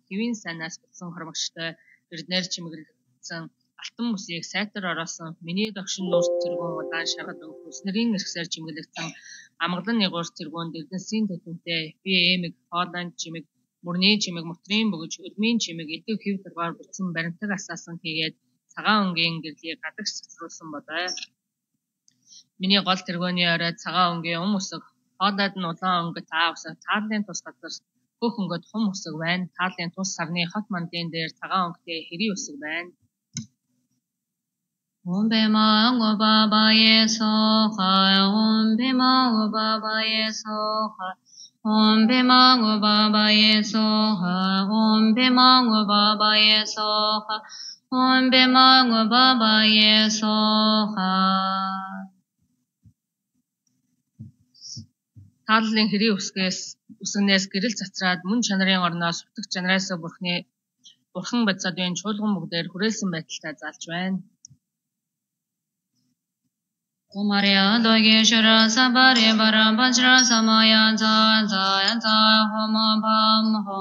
хэвийн сайнаас бүтсэн хормогчтой эрднэр чимэглэгдсэн алтан бүсийг сайтар ороосон миний догшин нуурс цэргүүн удаан шаргад өснөрийн эрхсээр чимэглэгдсэн амгалан нягуурс цэргүүнд эрдэнсийн төтөнтэй би эмэг хоолойн чимэг мөрний чимэг мотрийн бөгж өдмийн чимэг идэв хэв дургаар бүтсэн баримтаг асаасан хийгээд цагаан өнгийн гэрлийг гадагш цэцруулсан бодой. Миний гол тэргөөний оройд цагаан өнгийн өсөг хоолойд нь улаан өнгөт аавсаг тааллын тус газар хөх өнгөт хум өсөг байна. Тааллын тус сарны хот мандын дээр цагаан өнгөтэй хэрий өсөг байна. Om Bema Baba Yesoha, Om Bema Baba Yesoha, Om Bema Baba Yesoha, Om Bema Baba Yesoha, Om Bema Baba Yesoha. Тааллын хэрий үсгнээс гэрэл цацраад мөн чанарын орноос утгах чанараас бурхан бацаадын чуулган бүгдээр хүрээлсэн байдалтай залж байна. Maria Dogeshara Sabare Bara Bajra Samaya za Homo Bam Ho.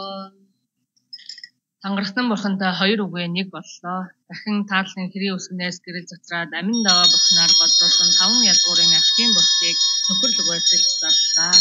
Тангарахтан бурхантай хоёр үгээ нэг боллоо. Дахин тааллын хэрий үсгнээс гэрэл цацраад амин даваа бурхнаар бодлуулсан 5 ядуурын ашгийн бурхтыг нөхөрлөг байцaalж зарлаа.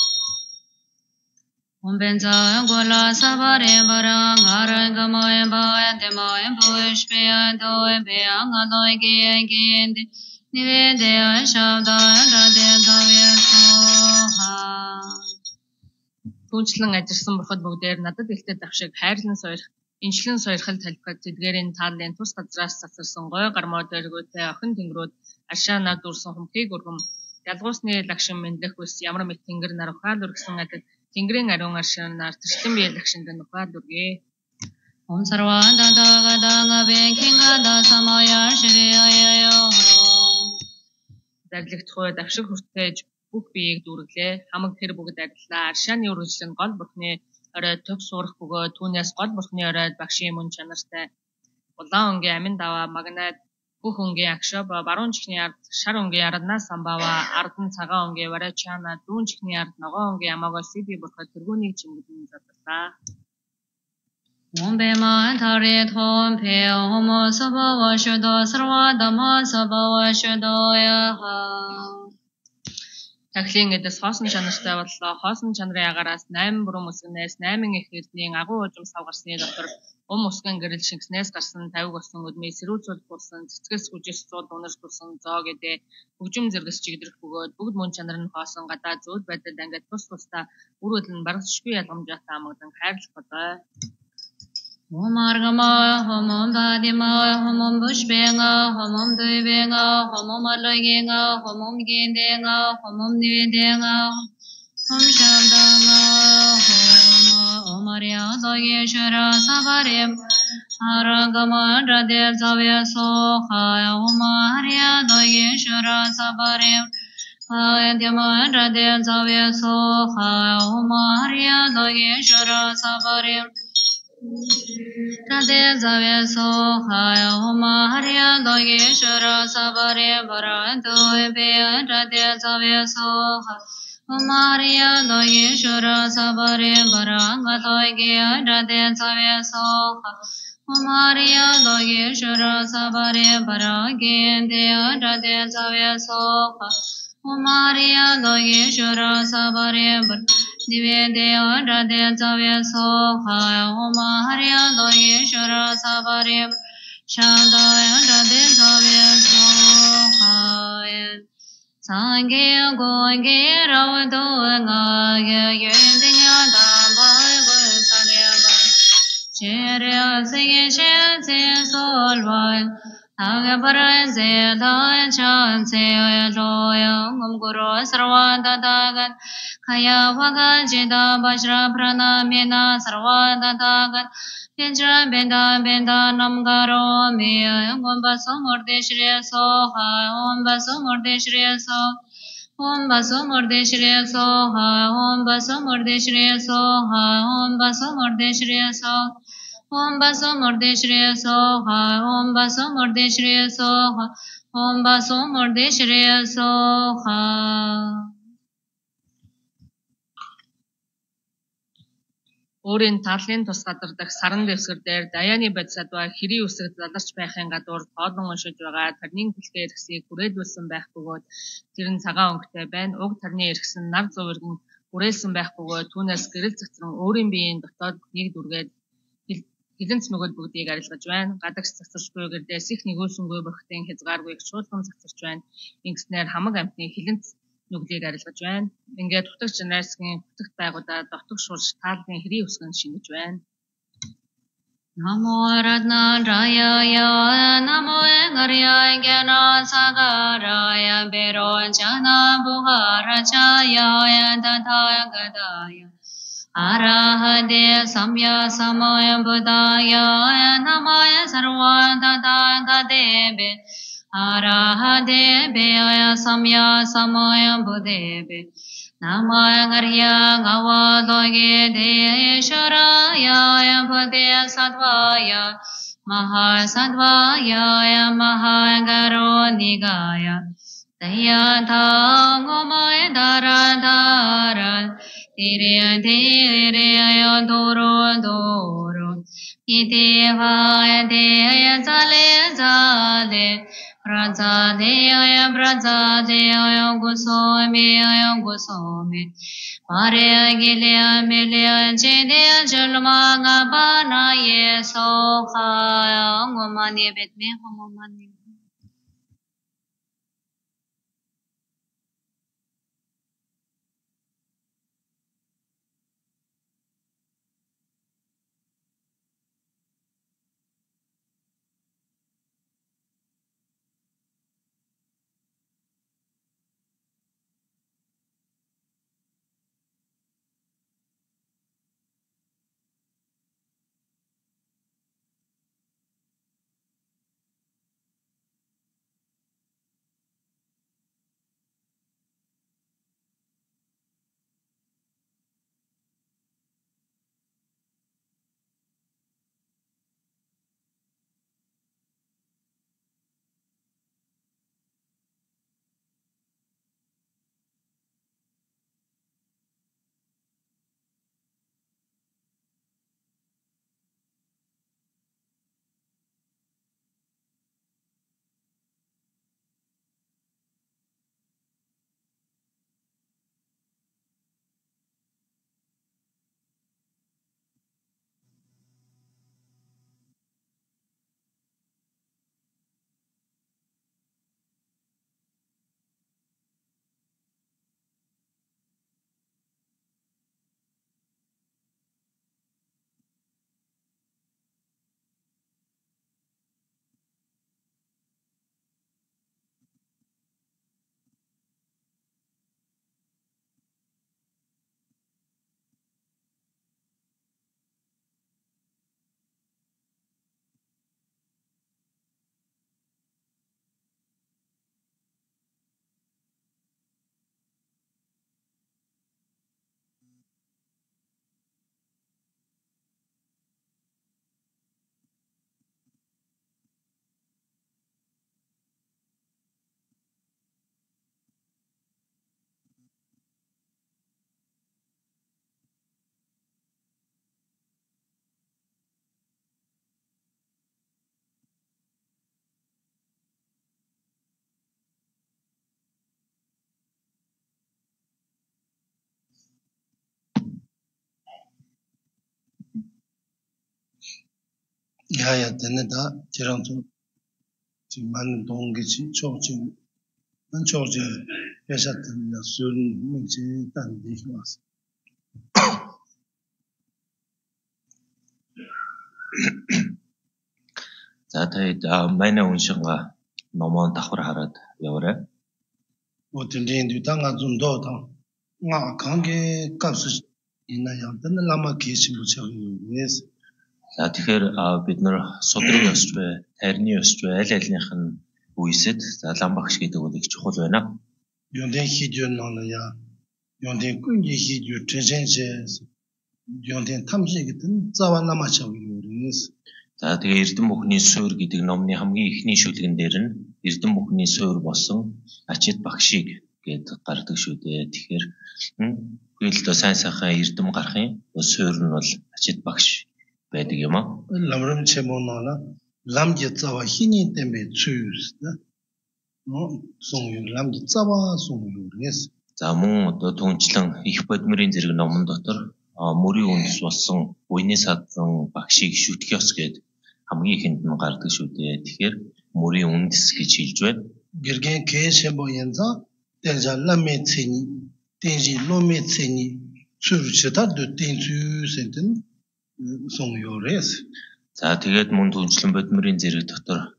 Ombenza gola sabare bara ngarangamay bae demay pushpya doe beangaloy gende nivede shabda rade davya soha. Түүнчлэн ажилласан бурхад бүгдээр надад ихтэй давшиг хайрлан сойрх, инчлэн сойрхол талбайд зэдгээрийн тааллын тус газраас цацарсан гой гармоо дөргөөтэй охин тэнгэрүүд аршаанаа дүүрсэн хүмхийг өргөм ялгуусны лагшин мэндэх ус ямар мэт тэнгэр нар ухаал өргсөн адил тэнгэрийн ариун аршаанаар тэрчлэн бие лагшинд нь ухаал өргөө. Om sarvada daga daga benkinga da samaya shriyayo. Даглэгдэх үед давшиг хүртээж бүх биеийг дүүрэглээ. Хамаг тэр бүгд адилаа. Аршааны үргэлжлэн гол бурхны оройд төг суурах бөгөөд түүнээс гол бурхны оройд багшийн мөн чанартай. Улаан өнгийн амин даваа магнайд бүх өнгийн акшоба баруун чихний ард шар өнгийн арднаас самбава ард нь цагаан өнгийн варачана дүүн чихний ард ногоон өнгийн амаагаас сиби бурхад тэргүүнийг чимэглэн задлаа. Om Bema Thare Thom Pe Homo Sabava Shuddha Sarva Dhamma Sabava Shuddhaya. Тахлын эдэс хоосон чанартай боллоо. Хоосон чанарын агаараас 8 бүрэн өсгнээс 8 их эрдний агуу ужим савгарсны дотор өсгөн гэрэл шингэснээс гарсан 50 госон өдмий сэрүүцүүл болсон цэцгэс хүжис цууд унаж тусан зоо гэдэг хөгжим зэрэгс чигдрэх бөгөөд бүгд мөн чанар нь хоосон гадаа зүйл байдал ангид тус тусдаа үр хөдөл нь баргасшгүй ялгамжаатай амгадан хайрлах болоо. Om Argama, Om Dadima, Om Bushbenga, Om Duibenga, Om Alagenga, Om Gendenga, Om Nivendenga, Om Shabdanga, Om Maria Dogeshara Sabarim, Aragama Radhe Zavya Soha, Om Maria Dogeshara Sabarim, Adyama Radhe Zavya Soha, Om Maria Dogeshara Sabarim, Radhe Zavya Soha, Om Maria Dogeshara Sabarim, Baranto Ebeya Radhe Zavya Soha, Om Maria Dogeshara Sabarim, Barangato Egeya Radhe Zavya Soha, Om Maria Dogeshara Sabarim, Baragendeya Radhe Zavya Soha, Om Maria Dogeshara Sabarim, Divedeya Radhe Zavya Soha, Om Maria Dogeshara Sabarim, Shandaya Radhe Zavya Soha. Sangye Gonge Ravdo Ngaya Yendya Damba Gunsaryaba Cherya Singye Shense Solvay Agaparan Zedaya Chanse Joya Guru Sarvada Dagat Kaya Vaga Jida Bajra Pranamina Sarvada Dagat Pinjra Benda Namgaro Miya Gomba Sumurde Shriya Soha Om Basumurde Shriya Soha Om Basumurde Shriya Soha Om Basumurde Shriya Soha Om Basumurde Shriya Soha Om Basumurde Shriya Soha Om Basumurde Shriya Soha Om Basumurde Shriya Soha. өөрийн талын тус газар дах саран дэвсгэр дээр Даяны бодисадва хэрийн үсэгт заларч байхын гадуур тоолон уншиж байгаа тарнын түлхээ эрхсийг хүрээлүүлсэн байх бөгөөд тэр нь цагаан өнгөтэй байна. Уг тарны эрхсэн нар зуурган хүрээлсэн байх бөгөөд түүнээс гэрэл цэцрэн өөрийн биеийн дотоод нэг дүргээд хилэнц мөгөд бүгдийг арилгаж байна. Гадагш цацрчгүй гэрдээс их нэгүүлсэнгүй бүрхтэн хязгааргүй их чуулган цацрч байна. Ингэснээр хамаг амьтны хилэнц нүглийг арилгаж байна. Ингээд утагч найрсгийн утагт байгуудаа дотог шуурш тааллын хэрийн үсгэн шингэж байна. Namo Ratnaraya Namo Engarya Gyana Sagaraya Bero Jana Buharachaya Tathagataya Arahate Samya Samaya Buddhaya Namaya Sarva Tathagatebe Arahate Beya Samya Samaya Buddhebe Namagarya Gavaloge Desharaya Pade Satvaya Mahasadvaya Mahangaronigaya Dayata Gomaya Daradara Tiriya Tiriya Doro Doro Itevaya Deya Zale Zale Prazadeyaya Prazadeyaya Gosomeyaya Gosome Mareya Gileya Meleya Jedeya Jalmaga Bana Yesokhaya Ngomani Betme Homomani 야야 되는다 저랑도 지금 많은 동기지 조금 난 조제 회사들 술 민지 단디 왔어 За тэгээд манай уншинга номон давхар хараад яваарай. 어떤데 누당아 좀더 나 관계 값을 이나야 되는 라마 계신 부처님 위해서 За тэгэхээр бид нар судрын ёсч бай, тарны ёсч бай, аль альных нь үесэд залан багш гэдэг үг их чухал байна. 연대 희준노야 연대 꾼지 희주 전생세 연대 탐식이든 자완나 마찬가지로 За тэгээ Эрдэнэ бүхний суурь гэдэг номны хамгийн эхний шүлгэн дээр нь Эрдэнэ бүхний суурь болсон Ачид багшийг гэд гардаг шүү дээ. Тэгэхээр хэл дэ сайн сайхан эрдэм гарахын суурь нь бол ачид багш байдаг юм аа. 람름 체모나나 람게 짜와 희니 때문에 추유스다. 송유 람게 짜와 송유레스. За мөн одоо түнчлэн их бодмөрийн зэрэг номон дотор мөрийн үндэс болсон буйны садан багшийг шүтгэх ёс гэд хамгийн ихэнд нь гардаг шүү дээ. Тэгэхээр мөрийн үндэс гэж хэлж байна. гэргэн кэшэбо янза дэжа лам메 цэни дэжи ло메 цэни 추르치다 дэдэн сэнтэн 송유레스. За тэгээд мөн түнчлэн бодмөрийн зэрэг дотор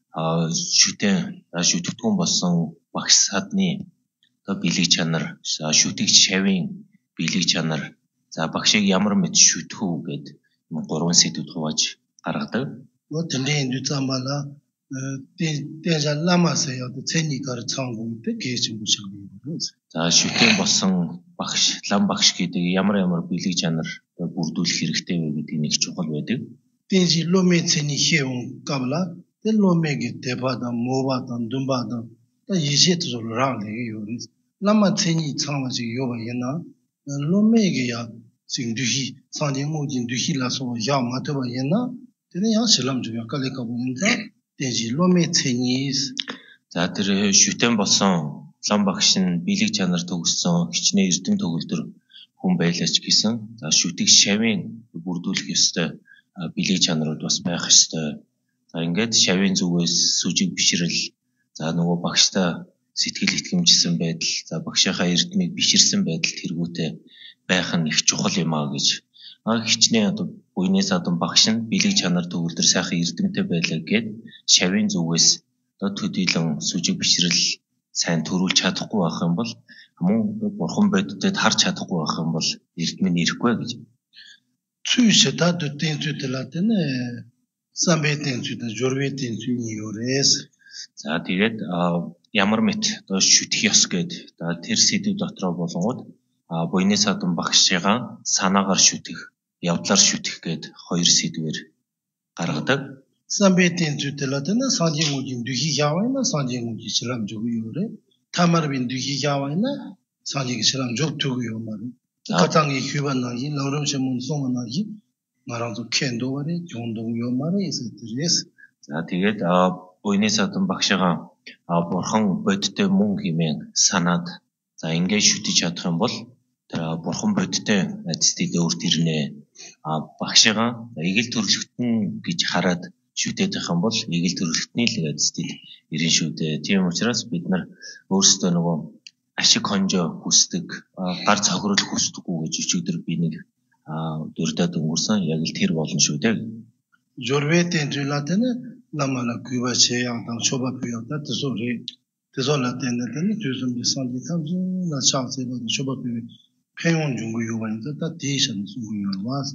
шүтгтгүүн болсон багш садны одоо бэлэг чанар, шүтгч шавийн бэлэг чанар, за багшийг ямар мэт шүтэх үү гэд гурван сэдвүүд хувааж гаргадаг. тэмдээн дүцамбала дэжа ламасэё цэникар цангуйтэй гэж бүшгүйс. За шүтэн болсон багш, лам багш гэдэг ямар бэлэг чанар бүрдүүлэх хэрэгтэй вэ гэдгийг нэг чухал байдаг. дэжи ло메 цэни хэвэн гавла 대 로메게 대바다 모바다 둠바다 다 이제도 라게 요리스 라마 체니 창마지 요바이나 로메게야 징두히 상징모진 두히라서 야마토바이나 되는 야 실람 중에 깔리까 보는데 대지 로메 체니스. За тэр шүтэн болсон лам багш нь бэлэг чанар төгссөн хичнээн эрдэм төгөлдөр хүн байлаач гэсэн. За шүтэг шавийн бүрдүүлэх ёстой бэлэг чанарууд бас байх ёстой. За ингээд шавийн зүгээс сүжиг бишрэл, за нөгөө багштай сэтгэл итгэмжсэн байдал, за багшийнхаа эрдмийг биширсэн байдал тэргүүтэй байх нь их чухал юм аа гэж. Хичнээн одоо буйны садан багш нь бэлэг чанар төгөлдөр сайхан эрдэмтэй байлаа гэд шавийн зүгээс одоо төдийлөн сүжиг бишрэл сайн төрүүлж чадахгүй байх юм бол мөн бурхан бодитод харж чадахгүй байх юм бол эрдмийн ирэхгүй гэж. 추시다 дэдэн зүтэлатэнэ самбэтэн зүтэ журвэтэн зүниорес. За тэгээд ямар мэт одоо шүтэх ёс гэд тэр сэдв дотроо болонгууд буйны садан багшигаа санаагаар шүтэх, явдлаар шүтэх гэд хоёр сэдвээр гаргадаг. самбэтэн зүтэлатэнэ санжингугийн дүхиявайна санжингугийн шилам жогүйорэ тамарбин дүхиявайна санжиг шилам жог түгүйомар. 가장이 휴반나기 러름시문 송나기 나랑도 켄도와리 jondogyomari эсэтрээс. За тэгээд буйны садан багшигаа бурхан бодтой мөн хэмээн санаад за ингээд шүтэж чадах юм бол тэр бурхан бодтой эцэстээ өөр тэрнээ багшигаа эгэл төрлөختн гэж хараад шүтээд байх юм бол эгэл төрлөختний л эцэстээ ирэн шүү дээ. Тийм учраас бид нар өөрсдөө нөгөө ашиг хонжоо хүсдэг, гар цохирол хүсдэггүй гэж өчигдөр би нэг дурдаад өнгөрсөн яг л тэр болно шүү дээ. Жорветэн зүйлатэн ламана күбачэян тан шобапията тэсори тэсолатэнэн түзүм бисанди тамзын на чаавцэбэ шобапи пэйон 중구 요반다 다 디션 중구 요바스.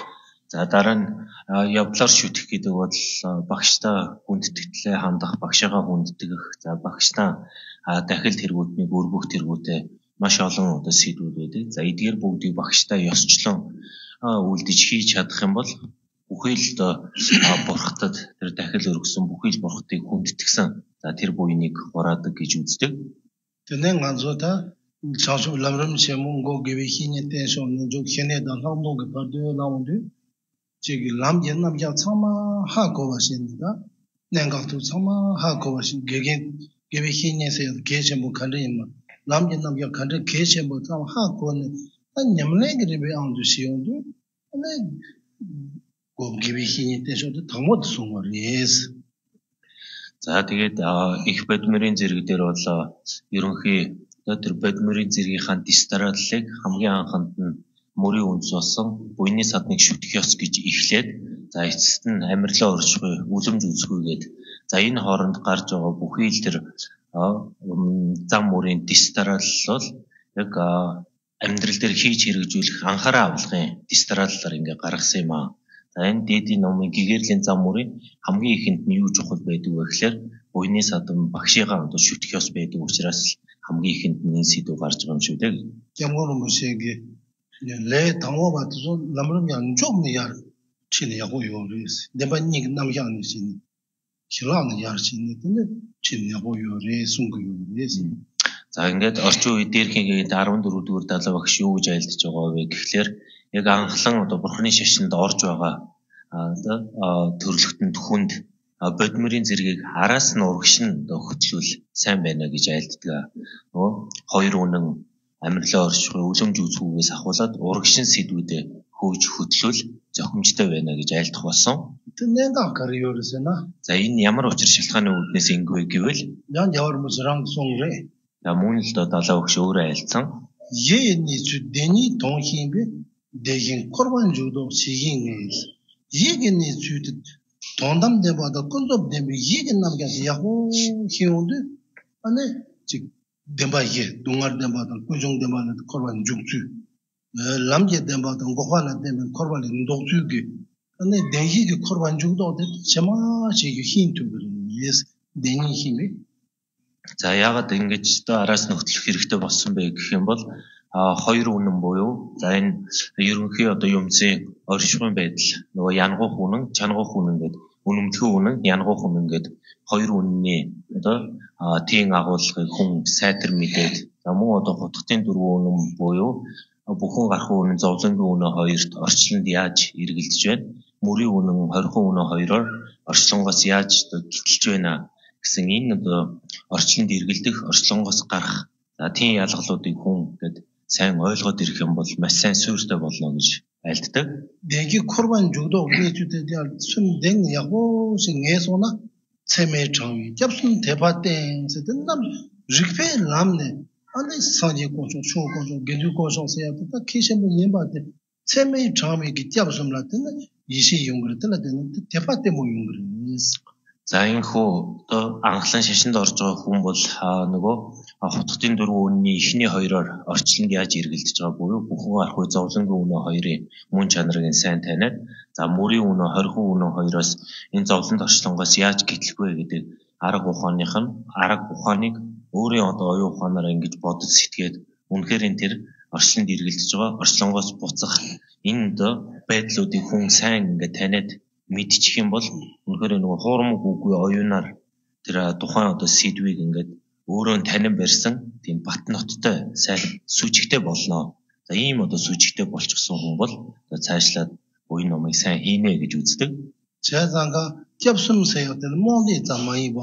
За дараа нь явдлаар шүтэх гэдэг бол багштай хүндэтгэлээ хандах, багшаагаа хүндэтгэх, за багштай дахил тэргүүтний бүрбөх тэргүүтэй маш олон одоо сэдвүүд байдаг. За эдгээр бүгдийг багштай ёсчлон үлдэж хийж чадах юм бол бүхий л бурхтад тэр дахил өргөсөн бүхий л бурхтыг хүндэтгсэн. За тэр буйныг хураадаг гэж үздэг. Тэнэн ганцуудаа чаашуу ламрам шэмунго гэвихиний тэншон жог хэнэдан хамдог бардөө наунды 저기 남견남자 참아 하고 하십니다. 냉각도 참아 하고 하신 개개 희년에서 계신 분 간리만 남견남자 간리 계신 분 참 하고는 냠내 그리베 안 주시온도 네 고개비 희년 때서도 더 못 송어리스. За тэгээд их бодмөрийн зэрэг дээр бол ерөнхий тэр бодмөрийн зэргийнхаа дистараллыг хамгийн анханд нь мөрийн үндэс болсон буйны садныг шүтэх ёс гэж эхлээд за эцэст нь амьрлаа оршихуй, үлэмж үзэхүйгээд за энэ хооронд гарч байгаа бүхий л тэр зам мөрийн дистарал бол яг амьдрал дээр хийж хэрэгжүүлэх анхаарал авалгын дистараллаар ингээ гаргасан юм аа. За энэ дээдийн номын гэгэрлийн зам мөрийн хамгийн ихэнд нь юу чухал байдаг вэ гэхээр буйны садан багшигаа одоо шүтэх ёс байдаг учраас хамгийн ихэнд нь энэ сэдв гарч байгаа юм шүү дээ. Ямар хүмүүсийг 내 당호가 또 남는 양 좀이 야 치는 야고 요리스 내가 니 남향이 신 실랑의 야신이 근데 치는 야고 요리 숨고 요리스. За ингээд орчин үед дээрхийгээд 14 дугаар далаа багш юу гэж айлдж байгаа вэ гэхлээр яг анхлан одоо бурхны шашинд орж байгаа төрлөختөнд хүнд бодмөрийн зэргийг араас нь урагшин хөтлүүл сайн байна гэж айлддаг. Нөгөө хоёр үнэн амьдралаа оршихуй үлэмж үзхүүгээс ахуулаад урагшин сэдвүүдэд хөөж хөтлүүл зохимжтой байна гэж айлдах болсон. Тэнэнга карьерсэна. За энэ ямар учир шалтгааны үүднээс ингэвэ гэвэл Ян явармсранг сонгрэ. За мөн л далаа багш өөрөө айлдсан. 예니 주데니 동힘비 대신 korban 주도 시행을 예게니 주도 돈담대보다 건접되면 예게 남겨서 야호 희운데 안에 즉 dembaye dungar dembadan kujung dembadan korban juktu lamje dembadan gohana demen korban ndoktugi ane denhi ki korban jukdo de chama chigi hintu yes deni хими. За яагаад ингэж араас нь хөтлөх хэрэгтэй болсон бэ гэх юм бол хоёр үнэн буюу за энэ ерөнхий одоо юмцын оршихуйн байдал нөгөө янгуух үнэн чангуух үнэн гэдэг үнэмлэхүй үнэн янгуух үнэн гэдэг хоёр үнний одоо тийм агуулгыг хүн сайтар мэдээд за мөн одоо хутгын дөрвөн үнэн буюу бүхэн гарах үнэн зовлонгийн үнэн хоёрт орчлонд яаж эргэлдэж байна мөрийн үнэн 20 үнэн хоёроор орчлонгоос яаж гítэлж байна гэсэн энэ одоо орчлонд эргэлдэх орчлонгоос гарах за тийм ялгалуудыг хүн гэдэг сайн ойлгоод ирэх юм бол маш сайн суурьтай болно гэж айлддаг. Dengi korban jukdo ugnechute dial sun deng yago singesona seme changwi japsun debaten seden nam rikpe lamne ane sanje kocho shu kocho genju kocho seya ta kishem yembate seme changwi ki japsumla den yishi yungre den debaten mo yungre. За энэ хөө одоо анхлан шашинд орж байгаа хүн бол нөгөө хутгын дөрвөн үнний эхний хоёроор орчлонд яаж эргэлдэж байгаа буюу бүхэн архуй зовлонгийн үнэ хоёрын мөн чанарыг сайн таниад за мөрийн үнэ 20 үнэ хоёроос энэ зовлонд орчлонгоос яаж гитлэх вэ гэдэг арга ухааныг өөрийн одоо оюун ухаанаараа ингэж бодож сэтгээд үнэхээр энэ тэр орчлонд эргэлдэж байгаа орчлонгоос буцах энэ одоо байдлуудыг хүн сайн ингэ таниад мэдчих юм бол үнэхээр нөгөө хуурамг үгүй оюунаар тэр тухайн одоо сэдвийг ингээд өөрөө танин барьсан тийм бат ноттой сайн сүжигтэй болно. За ийм одоо сүжигтэй болчихсон хүн бол одоо цаашлаад буян номыг сайн хийнэ гэж үздэг. 제가가 접수세요. 모두 잠만이 봐.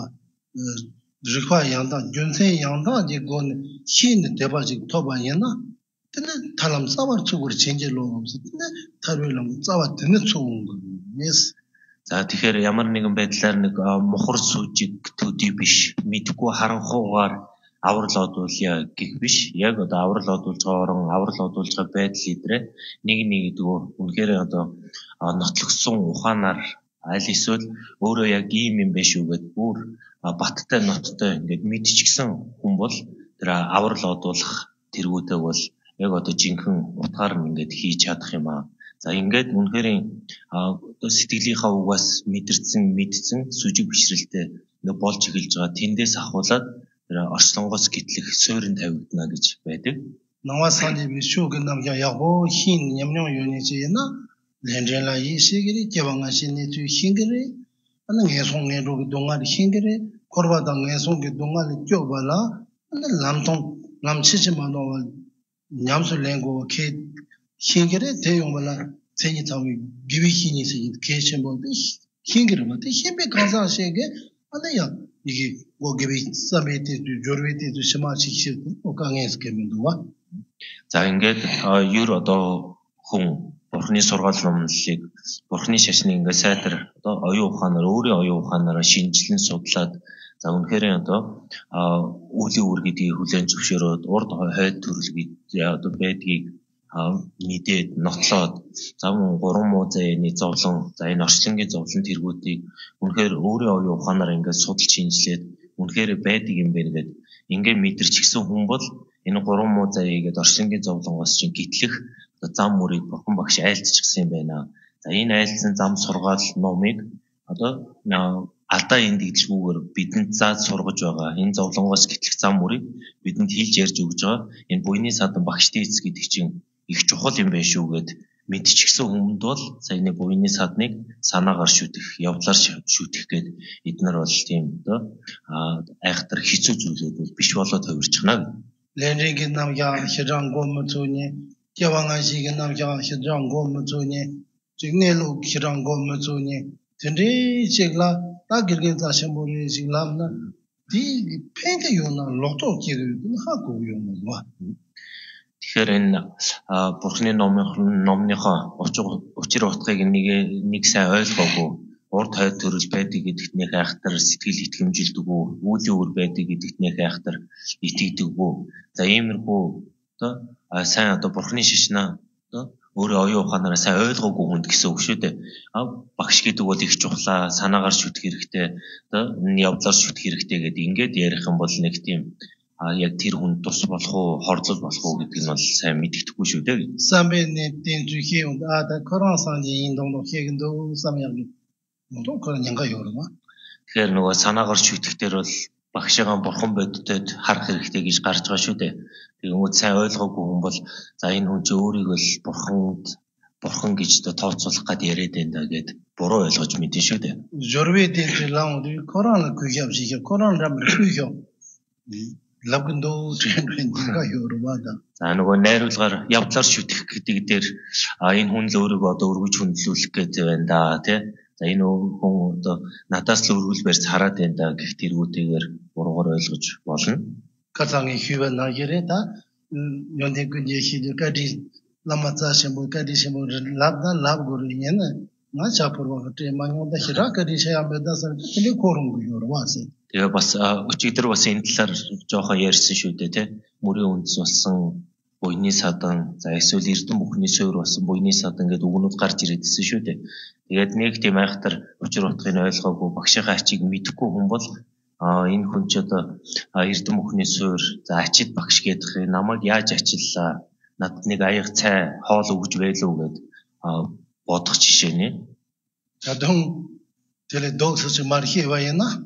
리화 양다 준세 양다 이건 신 대바직 토바이나 근데 탈람 싸워 주고 진짜로 없어. 근데 탈을 싸워 되는 좋은 거. Yes. За тэгэхээр ямар нэгэн байдлаар нэг мухар сүжиг төдий биш мэдгүй харанхуугаар аврал одуулъя гэх биш яг одоо аврал одуулж байгаа аврал одуулж байгаа байдал идрээ нэг дөө үнэхээр одоо нотлогсон ухаанаар аль эсвэл өөрөө яг ийм юм биш үү гэд бүр баттай ноттой ингээд мэдчихсэн хүн бол тэр аврал одуулах тэргүүтэй бол яг одоо жинхэнэ утгаар нь ингээд хийж чадах юм аа. За ингээд үнэхээр сэтгэлийнхаа угаас мэдсэн сүжиг бишрэлтэй ингээд болж эхэлж байгаа тэндээс ахуулаад тэр орчлонгоос гитлэх суурин тавигдана гэж байдаг. Навасани бишүүг намя яго хин нямнё юничэна ленжела ишигри 개방하신 이 хингри ана нгэсонгэ로 동아리 хингри корбада нгэсон게 동아리 껴발라 ана 람통 람치지만어 냠술랭고 케 хингри 대용발라 세니 타위 기비히니스 케쳔본데 хинг리마데 힘베 가사시게 아나야 이게 뭐 기비 사메테 조르베테 시마치 시르 오강에스 게민도와 За ингээд ер одоо хүн бурхны сургаал номлолыг бурхны шашныг ингээд сайтар одоо оюун ухаанаар өөрийн оюун ухаанаараа шинжилэн судлаад за үнэхээр одоо үлийн үр гэдгийг хүлээн зөвшөөрөөд урд хойд төрөл гэдэг одоо байдгийг мэдээд нотлоод за 3 муу зээний зовлон за энэ орчлонгийн зовлон тэргүүдийг үнэхээр өөрийн оюун ухаанаар ингээд судалж шинжилээд үнэхээр байдаг юм байна гэдэг ингээд мэдэрчгсэн хүн бол энэ 3 муу зээгээд орчлонгийн зовлонгоос чинь гитлэх зам мөрийг бурхан багш айлтчихсан юм байна. За энэ айлтсан зам сургаал номыг одоо алдаа энд дэлгүүгээр бидэнд заад сургаж байгаа энэ зовлонгоос гитлэх зам мөрийг бидэнд хэлж ярьж өгж байгаа энэ буйны садан багшийн эцэг гэдэг чинь их чухал юм байна шүү гэд мэдчихсэн хүмүүнд бол саяны буйны садныг санаагаар шүтэх, явдлаар шүтэх гээд эднэр бол тийм одоо айхтар хэцүү зүйлүүд бол биш болоод хувирч байна. 렌리기 남자 시장 고무주니 개왕하시기 남자 시장 고무주니 직내로 시장 고무주니 근데 제가 딱 이렇게 다시 모르는 지람나 디 팽게 요나 로또 기를 하고 요나 와 Тэгэхээр энэ бурхны номныхоо учир утгыг нэг сайн ойлгоогүй урд хойд төрөл байдаг гэдэгт нэг айхтар сэтгэл итгэмжилдэггүй үйл өөр байдаг гэдэгт нэг айхтар итгэдэггүй за иймэрхүү одоо сайн одоо бурхны шишнаа одоо өөрөө оюун ухаанаараа сайн ойлгоогүй хүнд гэсэн үг шүү дээ багш гэдэг бол их чухлаа санаагаар шүтэх хэрэгтэй одоо явдлаар шүтэх хэрэгтэй гэдэг ингээд ярих юм бол нэг тийм яг тэр хүн тус болох уу хордлол болох уу гэдэг нь бол сайн мэддэхгүй шүү дээ самбэний тэнжихи да коронсаны индоно хэгэндөө самяг 모두 그런 연가 요르마. Тэгэхээр нөгөө санаагаар шүтгэхтэр бол багшаагаа бурхан боддод харах хэрэгтэй гэж гарч байгаа шүү дээ. Тэгвэл сайн ойлгоогүй хүн бол за энэ хүн чи өөрийг л бурхан гэж тооцоолох гад яриад байна гэд буруу ойлгож мэдэн шүү дээ. Жорвэдийн жилаан корона күгэвжиг корона рамэр күгөө. Лавгндоо тренинга 요르마다. За нөгөө найруулгаар явдлаар шүтэх гэдэг дээр энэ хүн л өөрийгөө одоо өргөж хүндлүүлэх гэдэг байна да тий. За энэ хүн одоо надаас л өргөлбэрс хараад байна да гэх тэргүүтэйгээр буруугаар ойлгож болно. 가장의 휴가 나게래다 연대군 예시들까지 라마자심부 까디심부 랍다 랍고르니는 나자포로 그때 망용다 히라까지 샤야베다서 틀리 고른 거요 와세. Тэгээ бас өчигдөр бас энэ талаар жоохон ярьсан шүү дээ тий. Мөрийн үндэс болсон буйны садан за эсвэл эрдэм бүхний суур болсон буйны садан гэдэг үгнүүд гарч ирээдсэн шүү дээ. Тэгээд нэг тийм айхтар учир утгыг ойлгоогүй багшийнхаа ачийг мэдэхгүй хүн бол энэ хүн ч одоо эрдэм бүхний суур за ачид багш гэдэг намайг яаж ачиллаа надад нэг аяг цай хоол өгж байлуу гэд бодох жишээ нэ. 자동 теле доосч мархиваяна.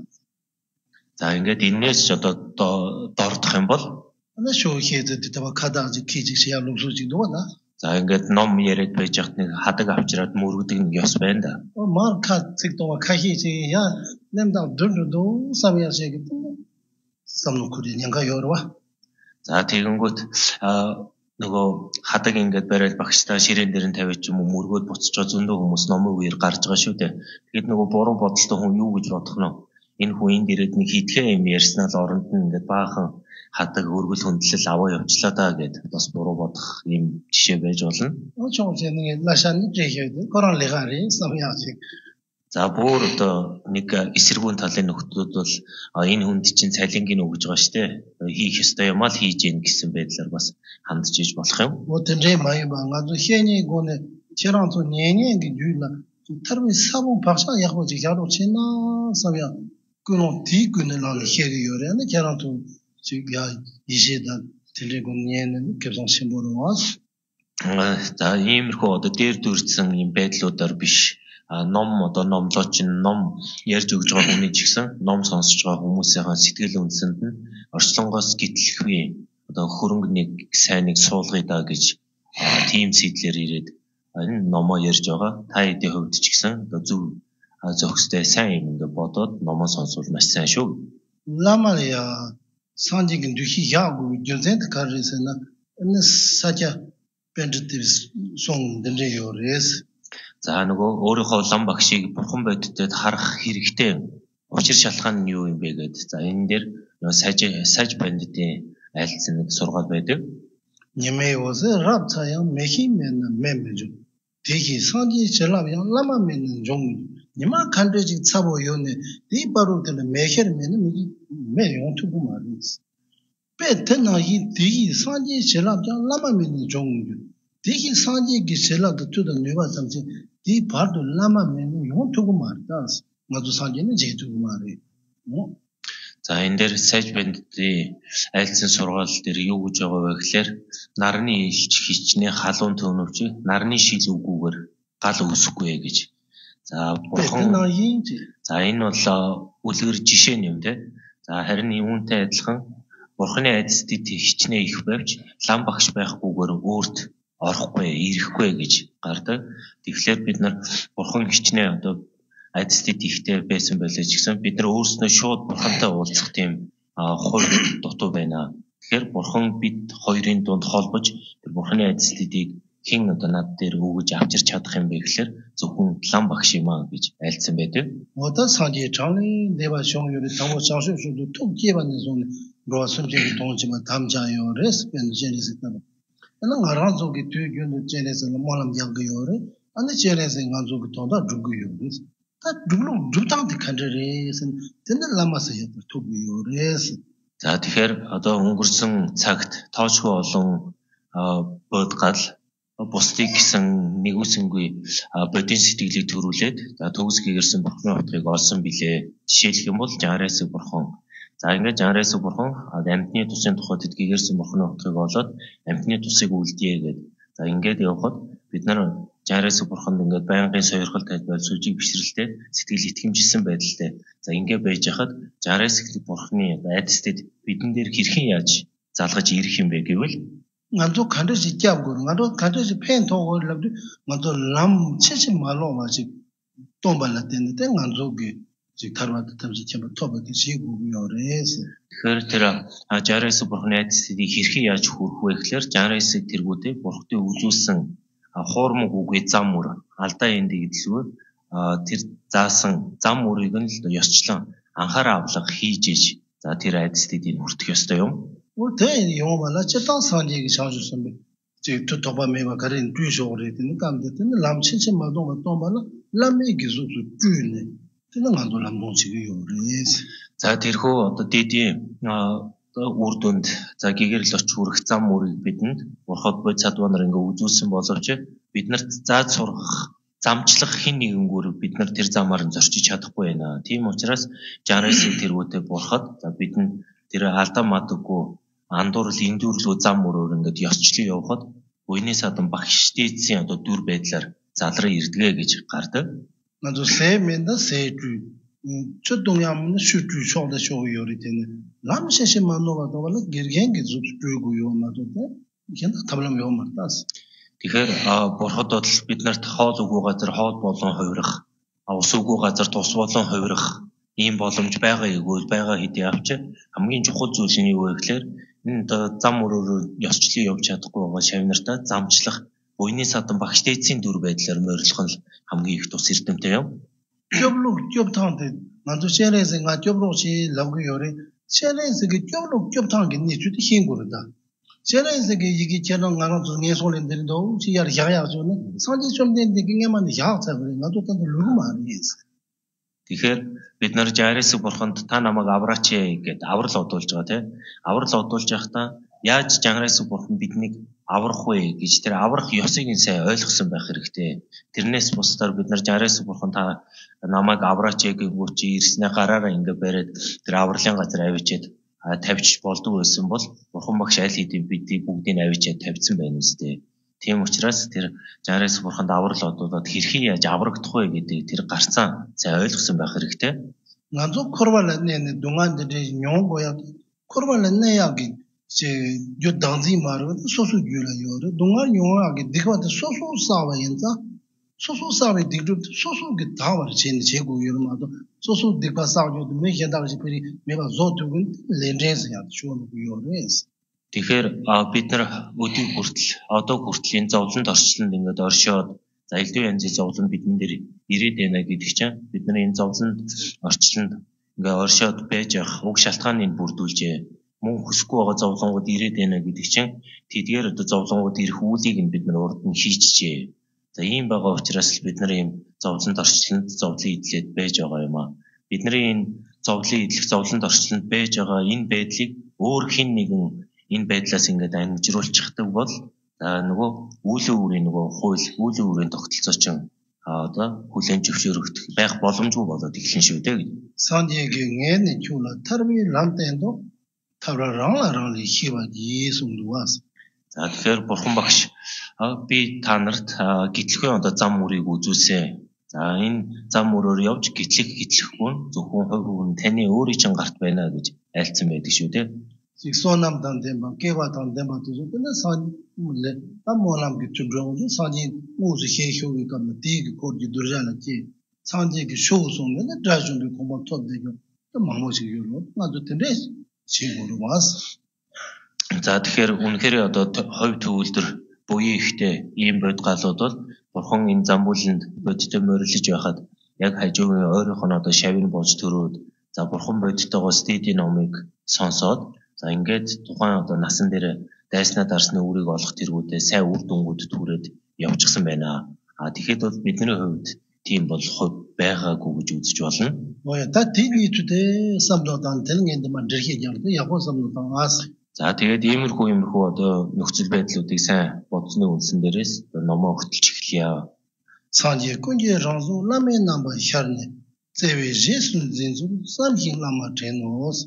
За ингээд энэс ч одоо дордох юм бол ана шоухэд тэтэва кадаж кижигш ялуусуж дууна. За ингээд ном яриад байж хат нэг хадаг авчираад мөргөдөг нэг ёс байна да. марка цэгтова кахичи я немда дүрдүү самяшиг самнукури нянга ёрва. За тэгэнгүүт нөгөө хадаг ингээд бариад багштай ширээн дээр нь тавиад ч юм уу мөргөөд буцчаа зөндөө хүмүүс номын үеэр гарч байгаа шүү дээ. Тэгэд нөгөө буруу бодолтой хүн юу гэж бодох нь энэ хүн энд ирээд нэг хитгэн юм ярьснаа л оронд нь ингээд баахан хадаг өргөл хөндлөл аваа явчлаа да гэд бас буруу бодох юм жишээ байж болно. Очоочны лашаны жихэд коронлигари самяшиг. За бүр одоо нэг эсэргүүн талын нөхдүүд бол энэ хүнд чинь цалингийн өгж байгаа штэ хийх ёстой юм аа хийж гин гэсэн байдлаар бас хандж иж болох юм. Өтөндөө маяг багаад хэний гонэ чиранто нэнэ гэж юуна тэрми сабу багшаа яг болж яаруу чина самя 그노 디군을 해게 요래는 걔랑도 지금 이제다 들리고 얘는 계속 심보로 와서 за иймэрхүү одоо дээр дүрцсэн юм байдлуудаар биш ном одоо номлооч ном ярьж өгж байгаа хүний ч гэсэн ном сонсож байгаа хүмүүсийн сэтгэл үндэсэнд нь орчлонгоос гитлэхгүй одоо хөрөнгө нэг сайныг суулгая да гэж тийм сэтлэр ирээд энэ номоо ярьж байгаа та хэдийн хувьд ч гэсэн одоо зөв зохистой сайн юм ингээд бодоод номоо сонсвол маш сайн шүү. ламалия санжиг дүхи яагу жүзэнд карисена энэ сача бэндэс сон дэндэёрэс за нөгөө өөрийнхөө лам багшийг бурхан боддод харах хэрэгтэй учир шалтгаан нь юу юм бэ гэд за энэ дээр саж бэндийн айлцсан нэг сургаал байдаг. нэмээос рабцая мэхимен мэмэж 되게 선지 절라면 라마면 좀 니마 간데지 차보 요네 이 바로들은 매혈면은 매 용투고 말이지 배트나이 되게 선지 절라면 라마면 좀 되게 선지기 절라도 tudo 누가 삼지 이 바로 라마면 용투고 말다 나도 선지는 제투고 말이 뭐 За энэ дээр саж бэндийн айлцсан сургаал дээр юу гэж байгаа вэ гэхээр нарны илч хичнээн халуун төвнөвч нарны шил үгүүгээр гал өсөхгүй гэж. За бурхан за энэ бол үлгэр жишээ юм те. За харин юунтай адилхан бурханы айдас дэд хичнээн их байвч лам багш байхгүйгээр өөрт орохгүй, ирэхгүй гэж гардаг. Тэгэхээр бид нар бурхан хичнээн одоо айдастид ихтэй байсан байлаа ч гэсэн бид нар өөрснөө шууд бурхантай уулзах тийм хувь дутуу байна. Тэгэхээр бурхан бид хоёрын дунд холбож тэр бурханы айдастидыг хэн одоо над дээр өгөж авчирч чадах юм бэ гэхээр зөвхөн лам багш юм аа гэж айлцсан байдаг. 어떤 상지의 장리 내바 성요를 담고 장수수도 툭 기반의 손에 로아 숨지기 동지만 담자요 레스펜 제네스다. 나는 알아서기 뒤견의 제네스는 뭐람 양거요래. 아니 제네스 간조기 돈다 죽고요. 다 죽는 죽당데 칸데레스 되는 람마스야 투고요레스. За тэгэхээр одоо өнгөрсөн цагт тоочгүй олон бодгал бусдыг гэсэн нэгүсэнгүй бодийн сэтгэлийг төрүүлээд за төгс гэрсэн бурхны утгыг олсон билээ. Жишээлх юм бол Жанрайсаг бурхан. За ингээд Жанрайсаг бурхан амьтны тусын тухайд гэрсэн бурхны утгыг олоод амьтны тусыг үлдээе гэдэг. За ингээд явхад бид нар Жанрайсаг бурханд ингээд байнгын сойрхол тайлбар сүжиг бишрэлтэй сэтгэл итгэмжсэн байдалтай. За ингээд байж хахад Жанрайсаг бурхны айдастад бидэн дээр хэрхэн яаж залгаж ирэх юм бэ гэвэл nganzo khandeji kyabgo nganzo khandeji pen thogo labdi nganzo lam cheche malo ma chi tombala tenne te nganzo ge chi karwa tamji chamba toba ge sigu yores. Тэгэхээр тэр Жанрайсаг бурхны айдастыг хэрхэн яаж хүрэх вэ гэхээр Жанрайсаг тэргүүтээ бурхтыг үзүүлсэн хоормог үгүй зам мөр алдаа энд идэлгүй тэр заасан зам мөрийг нь л ёсчлон анхаарал авлага хийж иж за тэр айдастыг хүртэх ёстой юм. Ote yomala chetan sanji gi chanju sambe je to toba meba garin duishore tin kamde tin lam cheche ma do ma tomba la lam gi zu zu dune tin ngando lam don chi yores. За тэрхүү одоо дидийн үр дүнд за гэгэрл орч хүрэх зам мөрийг бидэнд бурхад бод цадванаар ингээ үзүүлсэн боловч бид нарт зааж сургах замчлах хин нэгэнгүүр бид нар тэр замаар нь зорчиж чадахгүй байна. Тийм учраас Жанрайсаг тэргүүтээ бурхад за бидэнд тэр алдаа мадаггүй андуурл эндүрлүү зам мөрөөр ингээд ёсчлон явхад буйны садан багш дээдсийн одоо дүр байдлаар залраа ирдгээ гэж гардаг. Nganzo se menda se ju chudung yam shu ju shog da shog yori tene lam sheshe mano ba do la gergen ge zu ju gu yo ma do те ген таблам yo мартас. Тэгэхээр бурхад бол бид нарт хоол үгүй газар хоол болон хувирах ус үгүй газар тус болон хувирах ийм боломж байгаа эгөө байгаа хэдий авч хамгийн чухал зүйл нь юу вэ гэхээр энэ зам мөрөөр ёсчлон явж чадахгүй байгаа шавнартаа замчлах буйны садан багш дээдсийн дүр байдлаар морилох нь хамгийн их тус эрдэмтэй юм. Joblo jobtangde nganzo shenese nga joblo chi labgu yore shenese ge joblo jobtang ge ni chu de hinguru da. Shenese ge yigi cheno ngaro zu nge solen den do chi yar ya zo ne sanji chom den de ge man ya cha gre ngazo tan lugu ma ni. Тэгэхээр бид нар Жанрайсаг бурханд та намайг авраач гэд аврал одуулж байгаа тийм. Аврал одуулж байхдаа яаж Жанрайсаг бурхан биднийг аврах вэ гэж тэр аврах ёсыг нь сайн ойлгосон байх хэрэгтэй. Тэрнээс бусдаар бид нар Жанрайсаг бурхан та намайг авраач гэнгүүт чи ирснээ гараараа ингээ бариад тэр авралын газар авчиад тавьчих болдгоо байсан бол бурхан багш аль хэдийн бидийг бүгдийг авчиад тавьсан байна үстэй. Тийм учраас тэр Жанрайсаг бурханд аврал одуулаад хэрхэн яаж аврагдах вэ гэдэг тэр гарцаа сайн ойлгосон байх хэрэгтэй. Nganzo korwala ne dungan de nyongo ya korwala ne ya ge je yo danzi maro sosu gyula yore dungan nyongo ge dikwa de sosu sawa yenza sosu sawa dikdu sosu ge dawar chen chegu yore ma do sosu dikwa sawa yo me henda ge peri meba zo tugun lenres ya chuon yores. Тэгэхээр бид нар өдөө хүртэл одоо хүртлийн зовлонд орчлонд ингээд оршоод за элдв янзын зовлон бидэн дээр ирээд байна гэдэг чинь бид нар энэ зовлонд орчлонд ингээд оршоод байж явах уг шалтгааныг бүрдүүлжээ. Мөн хүсэхгүй байгаа зовлонгууд ирээд байна гэдэг чинь тэдгээр одоо зовлонгууд ирэх үүлийг нь бид нар урд нь хийчихжээ. За ийм байгаа учраас бид нар ийм зовлонд орчлонд зовлон идэлээд байж байгаа юм аа. Бидний энэ зовлон идэх зовлонд орчлонд байж байгаа энэ байдлыг өөр хэн нэгэн энэ байдлаас ингээд ангижруулчихдаг бол нөгөө үүлийн үрийн нөгөө хууль үүлийн үрийн тогтолцоо чинь одоо хүлээн зөвшөөрөгдөх байх боломжгүй болоод эхлэн шүү дээ. Саньягийн энэ чула тарми лантендо таврараларали хива Есүс. За тэгэхээр бурхан багш би та нарт гитлэхүйн одоо зам мөрийг үзүүлсэн. За энэ зам мөрөөр явж гитлэхгүй зөвхөн хувь хүн таны өөрийн чинь гарт байна гэж айлцсан байдаг шүү дээ. 즉 소남단 된바 개바단 된바도 근데 산 물레 담모남 기준으로 산지 무슨 해효가 뭐디 거기 들잖아지 산지 그 쇼송은 다중도 공부 토대고 또 마모시기로 나도 텐데 지구로 와서 За тэгэхээр үнэхээр одоо хувь төвлөр буян ихтэй ийм бод галууд бол бурхан энэ замбууланд бодтой морилж байхад яг хажуугийн өөрийнх нь одоо шавын болж төрөөд за бурхан бодтойгоо стеди номыг сонсоод за ингээд тухайн одоо насан дээр дайснаа дарсны үрийг олох тэргүүдээ сайн үр дүнгууд түрээд явчихсан байна. Тэгэхэд бол бидний хувьд тийм бол байгаагүй гэж үзэж болно. та TV today самдодан тэлнгэнд мандэрхий явдаг яг самдодан аас За тэгээд иймэрхүү одоо нөхцөл байдлуудыг сайн бодсны үндсэн дээрээс номоо хөтөлж эхлэе. 산지 군지 장수 라멘 남바 샤르네 제외 제수 진수 삼힌 라마 테노스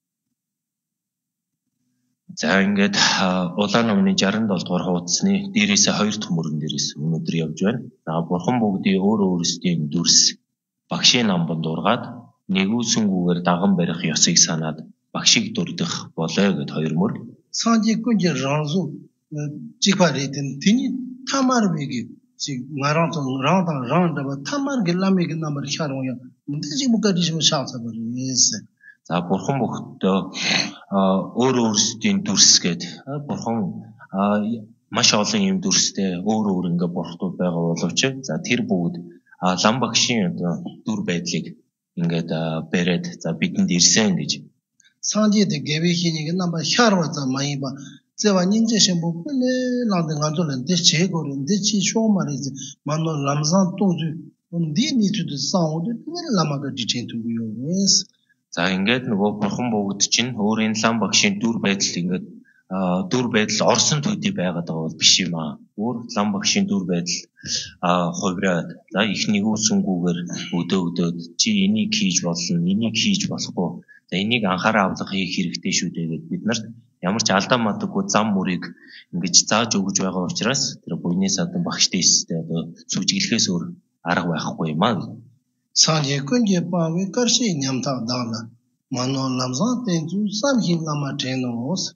За ингээд улаан номны 67 дугаар хуудасны дээрээс 2 төмөрөн дээрээс өнөөдөр явж байна. За бурхан бүгдийн өөрсдийн дүрс багшийн намбан дургаад нэгүүлсэнгүүгээр даган барих ёсыг санаад багшийг дурдах болоо гэд 2 мөр. 산지 군지 장수 지파리든 티니 타마르베기 지 나랑도 타마르 길라메기 남바 샤르오야 문제지 무가디시면 샤사버리스 За бурхан бүгдөө өөрсдийн дүрс гэд бурхан маш олон юм дүрстэй өөр ингээ бурхтууд байгаа боловч за тэр бүгд лам багшийн одоо дүр байдлыг ингээд бариад за бидэнд ирсэн гэж 산지의 개비히니가 남바 샤르와자 마이바 제와 닌제신 부분에 나한테 간절한데 제거는데 지쇼 말이지 만노 람산 동주 니니투드 사운드 그걸 라마가 디체인투고요. За ингээд нөгөө бурхан бүгд чинь өөрийн лам багшийн дүр байдал ингээд дүр байдал орсон төдий байгаад байгаа бол биш юм аа. Өөр лам багшийн дүр байдал хувираад за их нэгүүлсэнгүүгээр өдөөд чи энийг хийж болно, энийг хийж болохгүй. За энийг анхаарал авлах хэрэгтэй шүү дээ гэд бид нарт ямар ч алдаа мадаггүй зам мөрийг ингэж зааж өгж байгаа учраас тэр буйны садан багш дэстэй одоо сүжиглэхээс өөр арга байхгүй юм аа. 산지 군지 바위 거시 냠타 다나 만노 람산 텐주 삼힌 라마 테노스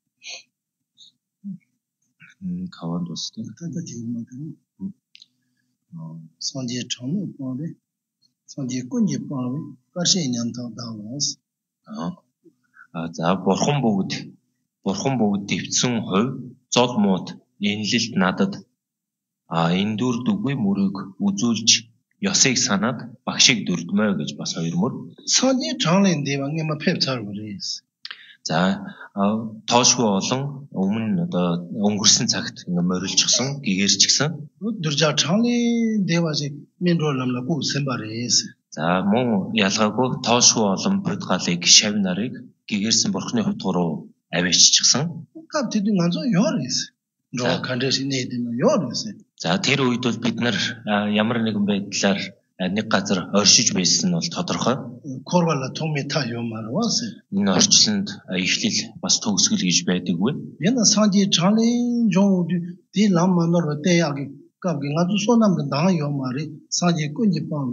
가만뒀어. 산지 정무 바위 산지 군지 바위 거시 냠타 다나스 За бурхан бүгд дэвцсэн хувь зол мууд энэлэлт надад энэ дүр дүггүй мөрийг үзүүлж ёсыг санаад багшийг дүрдмөө гэж бас 2 мөр. 산지 장례 대왕님 펩차르리스 За тоошгүй олон өмнө одоо өнгөрсөн цагт ингээ морилжчихсан гэгэрчгсэн. durja 장례 대와지 민로람라 고센바리스 За мөн ялгаагүй тоошгүй олон бодгалыг шав нарыг гэгэрсэн бурхны хувьд руу авчижчихсан. 갑자기 간저 요리스 로 컨디션 네드는 요리스 За тэр үед бол бид нар ямар нэгэн байдлаар нэг газар оршиж байсан нь бол тодорхой. 코르발라 통메타 요마르와스 Энэ орчлонд эхлэл бас төгсгөл гэж байдаггүй. 얘는 산지 장례 종디 디 람마노르 대야기 갑기 가도 소남 당 요마리 산지 군지 빵이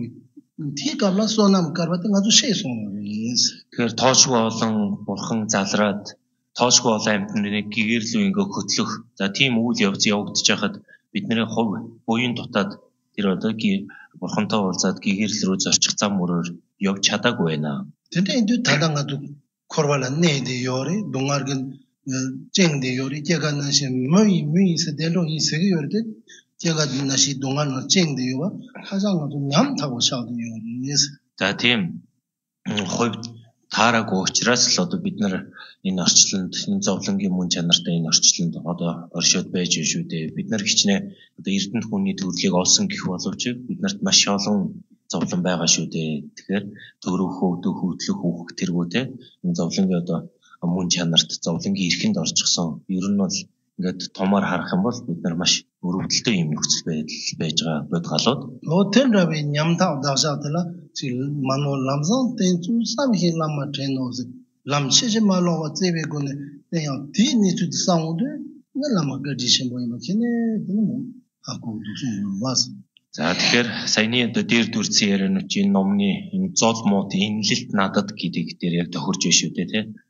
티가라 소남 가르바데 가도 셰송리스 Тэгэхээр тоошгүй олон бурхан залраад тоошгүй олон амьтныг гэгэрл ингээ хөтлөх. За тийм үйл явц явагдаж хахад бидний хувь буян дутаад тэр одоо бурхантай уулзаад гэгэрл рүү зорчих зам мөрөөр явж чадаагүй байна. 근데 인도 다당가도 코르발라 네데 요리 동아르근 쟁데 요리 제가 나시 뭐이스 데로 이세게 요리데 제가 나시 동아르 쟁데 요와 하장가도 냠타고 샤도 요리스 За тийм хувьд таараагүй учраас л одоо бид нар энэ орчлонд энэ зовлонгийн мөн чанартай энэ орчлонд одоо оршоод байж шүү дээ. Бид нар хичнээн одоо эрдэнэ хүний төрлийг олсон гэх боловч бид нарт маш олон зовлон байгаа шүү дээ. Тэгэхээр төрөөхөө хөдлөх хүүх тэргүүтэй энэ зовлонгийн одоо мөн чанарт зовлонгийн эрхэнд орчихсон. Ер нь бол ингээд томоор харах юм бол бид нар маш өрөвдөлтөй юм нөхцөл байдал байж байгаа бодгалууд. 호텔라비 냠타 다샤텔라 지 마노 람산 텐주 삼히 라마 테노스 람치지 말로와 제베고네 내가 디니투 사운드 나라마 가디신 보이면 걔네 그는 하고 두신 와서 За тэгэхээр саяны одоо дээр дүрцэн ярианууд энэ номны энэ зол мууд энэлэлт надад гэдэг дээр яг тохирж байна шүү дээ тий.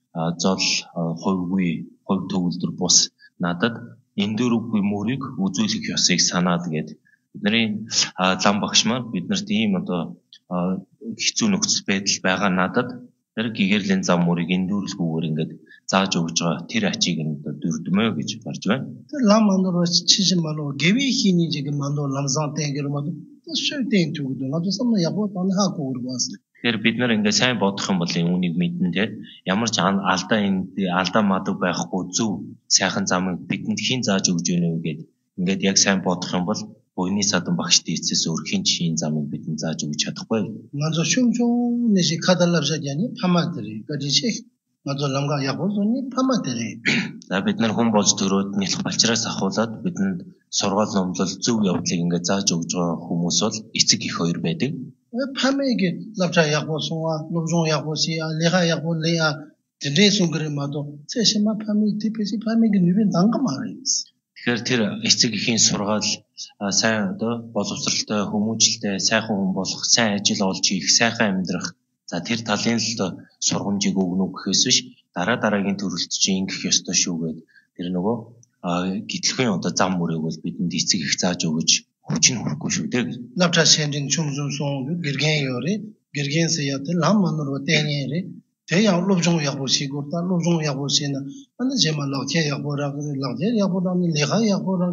зол хувь төгөлдөр бус надад энэ дөрвгүй мөрийг үзүүлэх ёсыг санаад гээд бидний лам багш маань биднэрт ийм одоо хэцүү нөхцөл байдал байгаа надад тэр гэгэрлийн зам мөрийг энэ дөрвөлгүйгээр ингээд зааж өгж байгаа тэр ачийг нь дөрвдмөө гэж барж байна. Тэр лам мандроо чишин малоо гэвихний жиг мандо ламсан тэнгэр мадо шүтэн түгдөө надад сам ягоо танаа гурваас. Тэгэхээр бид нар ингээд сайн бодох юм бол үүнийг мэднэ те ямар ч алдаа мадаг байхгүй зөв сайхан замыг бидэнд хэн зааж өгж өгнө вэ гэд ингээд яг сайн бодох юм бол буйны садан багшдын эцэс өөр хэн чинь замыг бидэнд зааж өгч чадахгүй. Манзо шүмшүн нэши кадалавжааны памадри гадиших манзо ламга ягоозны памадри. За бид нар хүн болж төрөөд нэлэх балчраас ахуулаад бидэнд сургаал номлол зөв явдлыг ингээд зааж өгж байгаа хүмүүс бол эцэг их хоёр байдаг. 파메게 납자 약보송아 노종 약보시야 내가 약보래야 드레송 그래마도 세시마 파메 디페시 파메게 누빈 단가 말이스. Тэгэхээр тэр эцэг эхийн сургаал сайн одоо боловсралтай хүмүүжлтэй сайхан хүн болох, сайн ажил олж хийх, сайхан амьдрах. За тэр талын л сургамжийг өгнө гэхээс биш дараагийн төрөлт чинь ингэх ёстой шүү гэд тэр нөгөө гитлэхүйн одоо зам мөрийг бол бидэнд эцэг их зааж өгөж хүчин хүрхгүй шүү дээ. 납자 센진 충중송 гэргэн гэргэнсэ ятэ лам манро тэньэрэ 대양 로종 약보시고 다 로종 약보시나 안데 제말로 제 약보라 그래 라제 약보라니 내가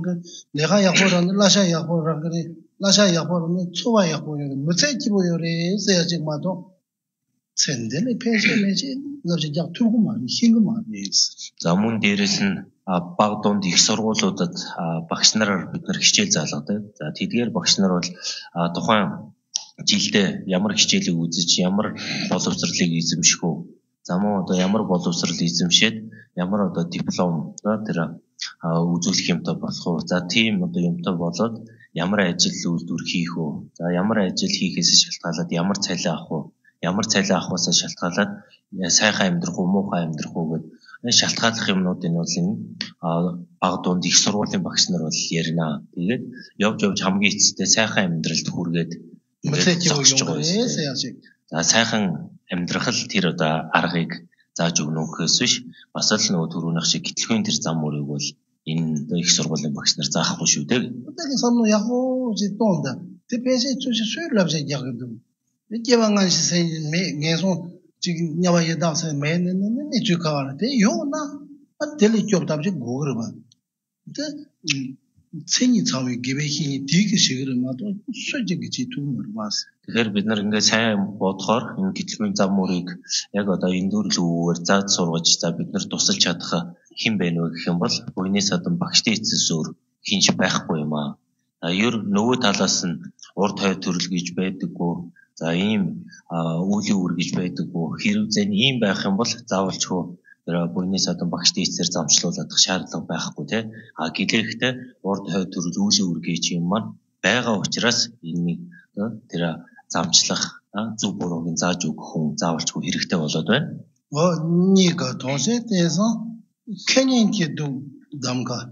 약보라니 라샤 약보라 그래 라샤 약보라니 초와 약보요 무세 기보요래 세야직 마도 센데레 페이지메지 너지 약 투고 많이 흰거 많이 За мөн дээрэс нь баг дунд их сургуулиудад багш нараар бид нар хичээл заалгадаг. За тэдгээр багш нар бол тухайн жилдээ ямар хичээлийг үзэж, ямар боловсролыг эзэмших үү? За мөн одоо ямар боловсрол эзэмшээд, ямар одоо диплом тэр үзүүлэх юмтай болох уу? За тийм одоо юмтай болоод ямар ажил үйлдвэр хийх үү? За ямар ажил хийхээс шалтгаалаад ямар цалин авах уу? Ямар цалин авахаас шалтгаалаад сайхан амьдрах уу, муухай амьдрах уу гэдэг шалтгааллах юмнуудын бол энэ баг дунд их сургуулийн багш нар бол ярина. Тэгээд явж хамгийн эцэстээ сайхан амьдралд хүргээд за сайхан амьдрах л тэр одоо аргыг зааж өгнө гэхээс биш бас л нөгөө түрүүнийх шиг гитлэхүйн тэр зам мөрийг бол энэ их сургуулийн багш нар заахгүй шүү дээ. Тэгээд самно яхоо зитонда тэпэсэ чүшэ шүрлавжэ ягдуу. 이게방한 시세인 매송 지금 야와에 다서 매는 이주가는데 요나 안들이 좀 답지 고그러 봐. 근데 생이 참이 기베히 되게 시그러마도 솔직히 지투는 봤어. Тэгэхээр бид нар ингээд сайн бодохоор энэ гитлэгийн зам мөрийг яг одоо энэ дүрлүүгээр зааж сургаж за бид нар тусалж чадах хэн бэ нэ гэх юм бол буйны садан багшийн эцэс өөр хинч байхгүй юм аа. Ер нөгөө талаас нь урд хой төрөл гэж байдаггүй. За ийм үлийн үр гэж байдаггүй. Хэрв зэн ийм байх юм бол заавалчгүй тэр буйны садан багшийн эцсээр замчлуулах шаардлага байхгүй тий. Гэлээхтэй урд хой төрөл үлийн үр гэж юм маань байгаа учраас энэ тэр замчлах зөв бурууг зааж өгөх хүн заавалчгүй хэрэгтэй болоод байна. 니가 도시에서 케냐인티도 담가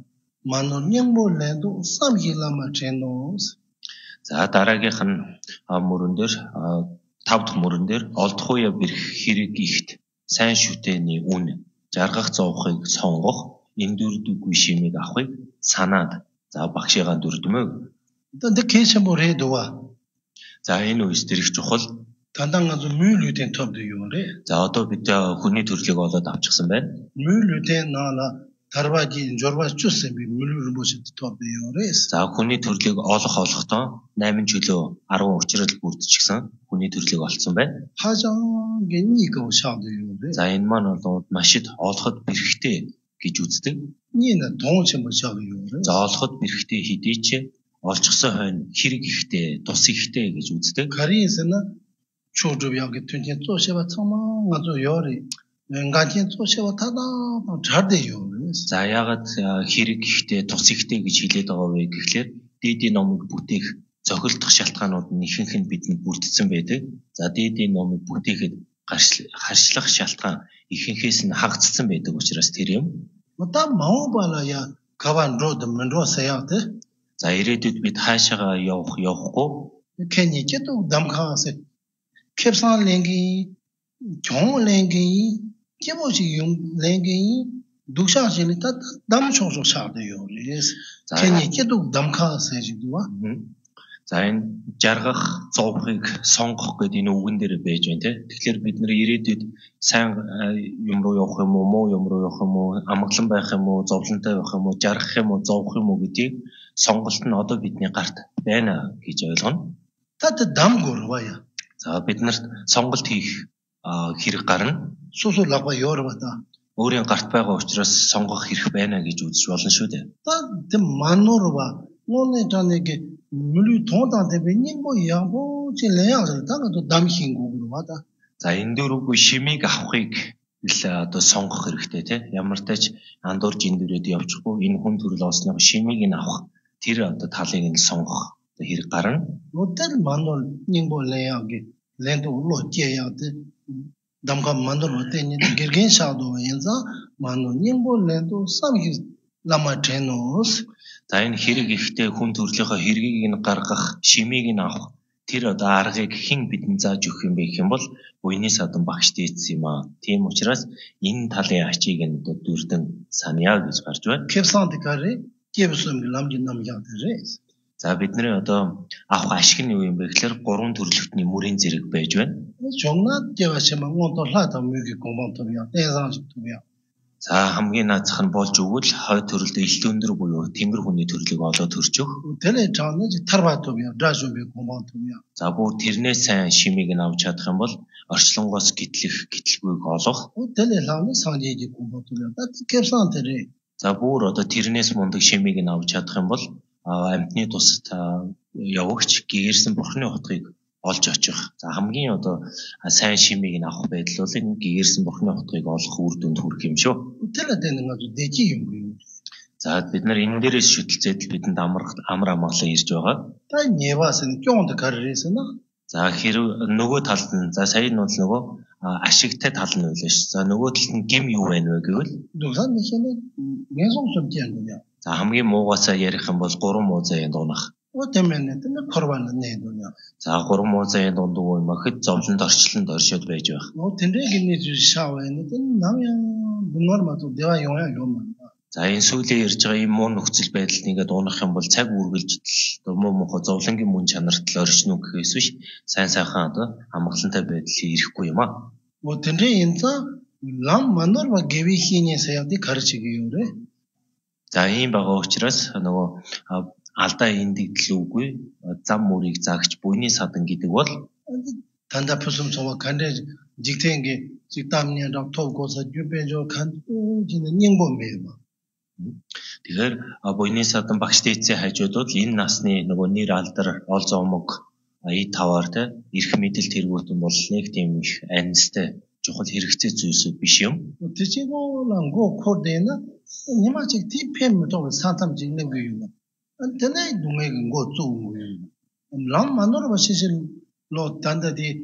만원냥몰래도 삼힐라마 제노스. За дараагийнх нь мөрөн дээр 5 дахь мөрөн дээр олдох үе бэрх хэрэг ихт сайн шүтээний үн жаргах зовхыг сонгох энэ дөрвдүггүй шимийг авахыг санаад за багшигаа дүрдмөө. 근데 케이셔모레도와 За энэ үеэс дэрх чухал 단단한 뮬류된 톱도 요래. За одоо бид хүний төрлийг олоод авчихсан байна. 뮬류된 나나 다르바지 jorba чусэ би 뮬류 бошит 톱도 요래. За хүний төрлийг олохдоо 8 чөлөө 10 учрал бүрдчихсэн хүний төрлийг олцсон байна. 하장 гениго шавд 요래. За энэ маань бол машид олоход бэрхтээ гэж үздэг. 니는 동치 뭐 шавд 요래. За олоход бэрхтээ хэдий ч олчихсон хойно хэрэг ихтэй, тус ихтэй гэж үздэг. 가리에서는 초조하게 튼튼 쪼셔봐 참아 아주 요리 랭가진 쪼셔봐 타다 잘 돼요. За яагаад хэрэг ихтэй, тус ихтэй гэж хэлээд байгаа вэ гэхлээр дээдийн номыг бүтээх зохилдох шалтгаанууд нь ихэнх нь бидэнд бүрдсэн байдаг. За дээдийн номыг бүтээхэд харьцлах шалтгаан ихэнхээс нь хагдсан байдаг учраас тэр юм. Та маубалая каван род менросаяд. За ирээдүйд бид хаашаага явахгүй 케니께도 담가서 캡산 랭기 종 랭기 제보시 용 랭게이 독샤실이 다 담초소 차대요. 괜히 계속 담카세지도와. За энэ жаргах зовхыг сонгох гэдэг энэ үгэн дээр байж байна те. Тэгэхээр бид нэр ирээдүйд сайн юм руу явах юм уу, муу юм руу явах юм уу, амгалан байх юм уу, зовлонтой байх юм уу, жаргах юм уу, зовх юм уу гэдгийг сонголт нь одоо бидний гарт байна гэж ойлгоно. Тат дамгурвая. За бид нарт сонголт хийх хэрэг гарна. Сусулага ёрвата. Өөрийн гарт байгаа учраас сонгох хэрэг байна гэж үзэж болно шүү дээ. Та манурва нෝ네 жане게 물이 통다한테 웬님고 양보 질래야를 다가도 담힌국으로 와다. За энэ дөрвгүй шимийг авахыг л одоо сонгох хэрэгтэй те. Ямар ч тач андуурж энэ дөрөд явчихгүй энэ хүн төрөл олсноос шимийг нь авах тэр одоо талыг нь сонгох хэрэг гарна. Өдөр манул нимболэяге лен도 уло тияяд дамга манул өтөний гэргэн шаадуу янза манул нимболэндо самхи ламатенос. За энэ хэрэг ихтэй хүн төрлийнхөө хэргийг нь гаргах, шимийг нь авах тэр одоо аргыг хэн бидэнд зааж өгөх юм бэ гэх юм бол буйны садан багш дээдс юм аа. Тийм учраас энэ талын ачийг нь одоо дүрдэн санья гэж гарч байна. Кепсантикари кепсум ламжин намяатэрэс. За бидний одоо авах ашиг нь юу юм бэ гэхээр 3 төрлөختний мөрийн зэрэг байж байна. Жогнат явашма гонтолата мөгийг гомбонтовя. Эзаажтовя. За хамгийн наацх нь болж өгвөл хой төрөлд элт өндөр буюу тэнгэр хүний төрлийг олоод төрж өг. Тэлэ чанаж тарбатовя, дажумби гомбонтовя. За бүр тэрнээс сайн шимийг нь авч чадах юм бол орчлонгоос гитлгүйг олох. Тэлэ лавны санжиж гомбонтовя. Тат кепсантэрэ. За бүр одоо тэрнээс мундаг шимийг нь авч чадах юм бол амьтны тусад явагч гээрсэн бурхны утгыг олж очих. За хамгийн одоо сайн шимийг нь авах байдал бол энэ гээрсэн бурхны утгыг олох үр дүнд хүрэх юм шүү. Тэлэдэн нэг дэжи юм. За бид нар энэ дээрээс шүтэлцээд бидэнд амар амгалан ирж байгаа. Та невасын кёнд каррэсна. За хэрэг нөгөө талд нь за сая нь бол нөгөө ашигтай тал нь байлаа ш. За нөгөө талд нь гим юу байна вэ гэвэл дусан нэхэнэ нязон юм. За хамгийн муугасаа ярих юм бол 3 муу заяа дуунах. Өтэмэнэ тэр корван нэ. За 3 муу заяа дундуу юм ахад зовлонд орчлонд оршоод байж байх. Тэнрэг нэг шаваа нэг намяа нормато дэва ёя юм. За энэ сүүлийн ярьж байгаа юм муу нөхцөл байдалд ингээд дуунах юм бол цаг үргэлжлэл муу мохо зовлонгийн мөн чанарт л оршино гэхээс биш сайн сайхан одоо амгалантай байдал ирэхгүй юм аа. Тэнрэг энэ лам манорва гэвихиний саяды карчигийн өрөө. За ийм байгаа учраас нөгөө алдаа эндэгдэл үгүй зам мөрийг заагч буйны садан гэдэг бол 단다 푸숨 소와 간데 직탱게 직담년 덕토고서 주변조 간 지는 닝범매마. Тэгэхээр буйны садан багш дээдсээ хажууд бол энэ насны нөгөө нэр алдар олзоо омог И5-аар те эрх мэдэл тэргүүтэн бол нэг тийм их анистай чухал хэрэгцээ зүйлсүүд биш юм. тэчигооланго 코데나 니마직 티펜도 사탐 짓는 거 юм. 안테네 동행 거 좀. 람 만으로 사실 로 단다디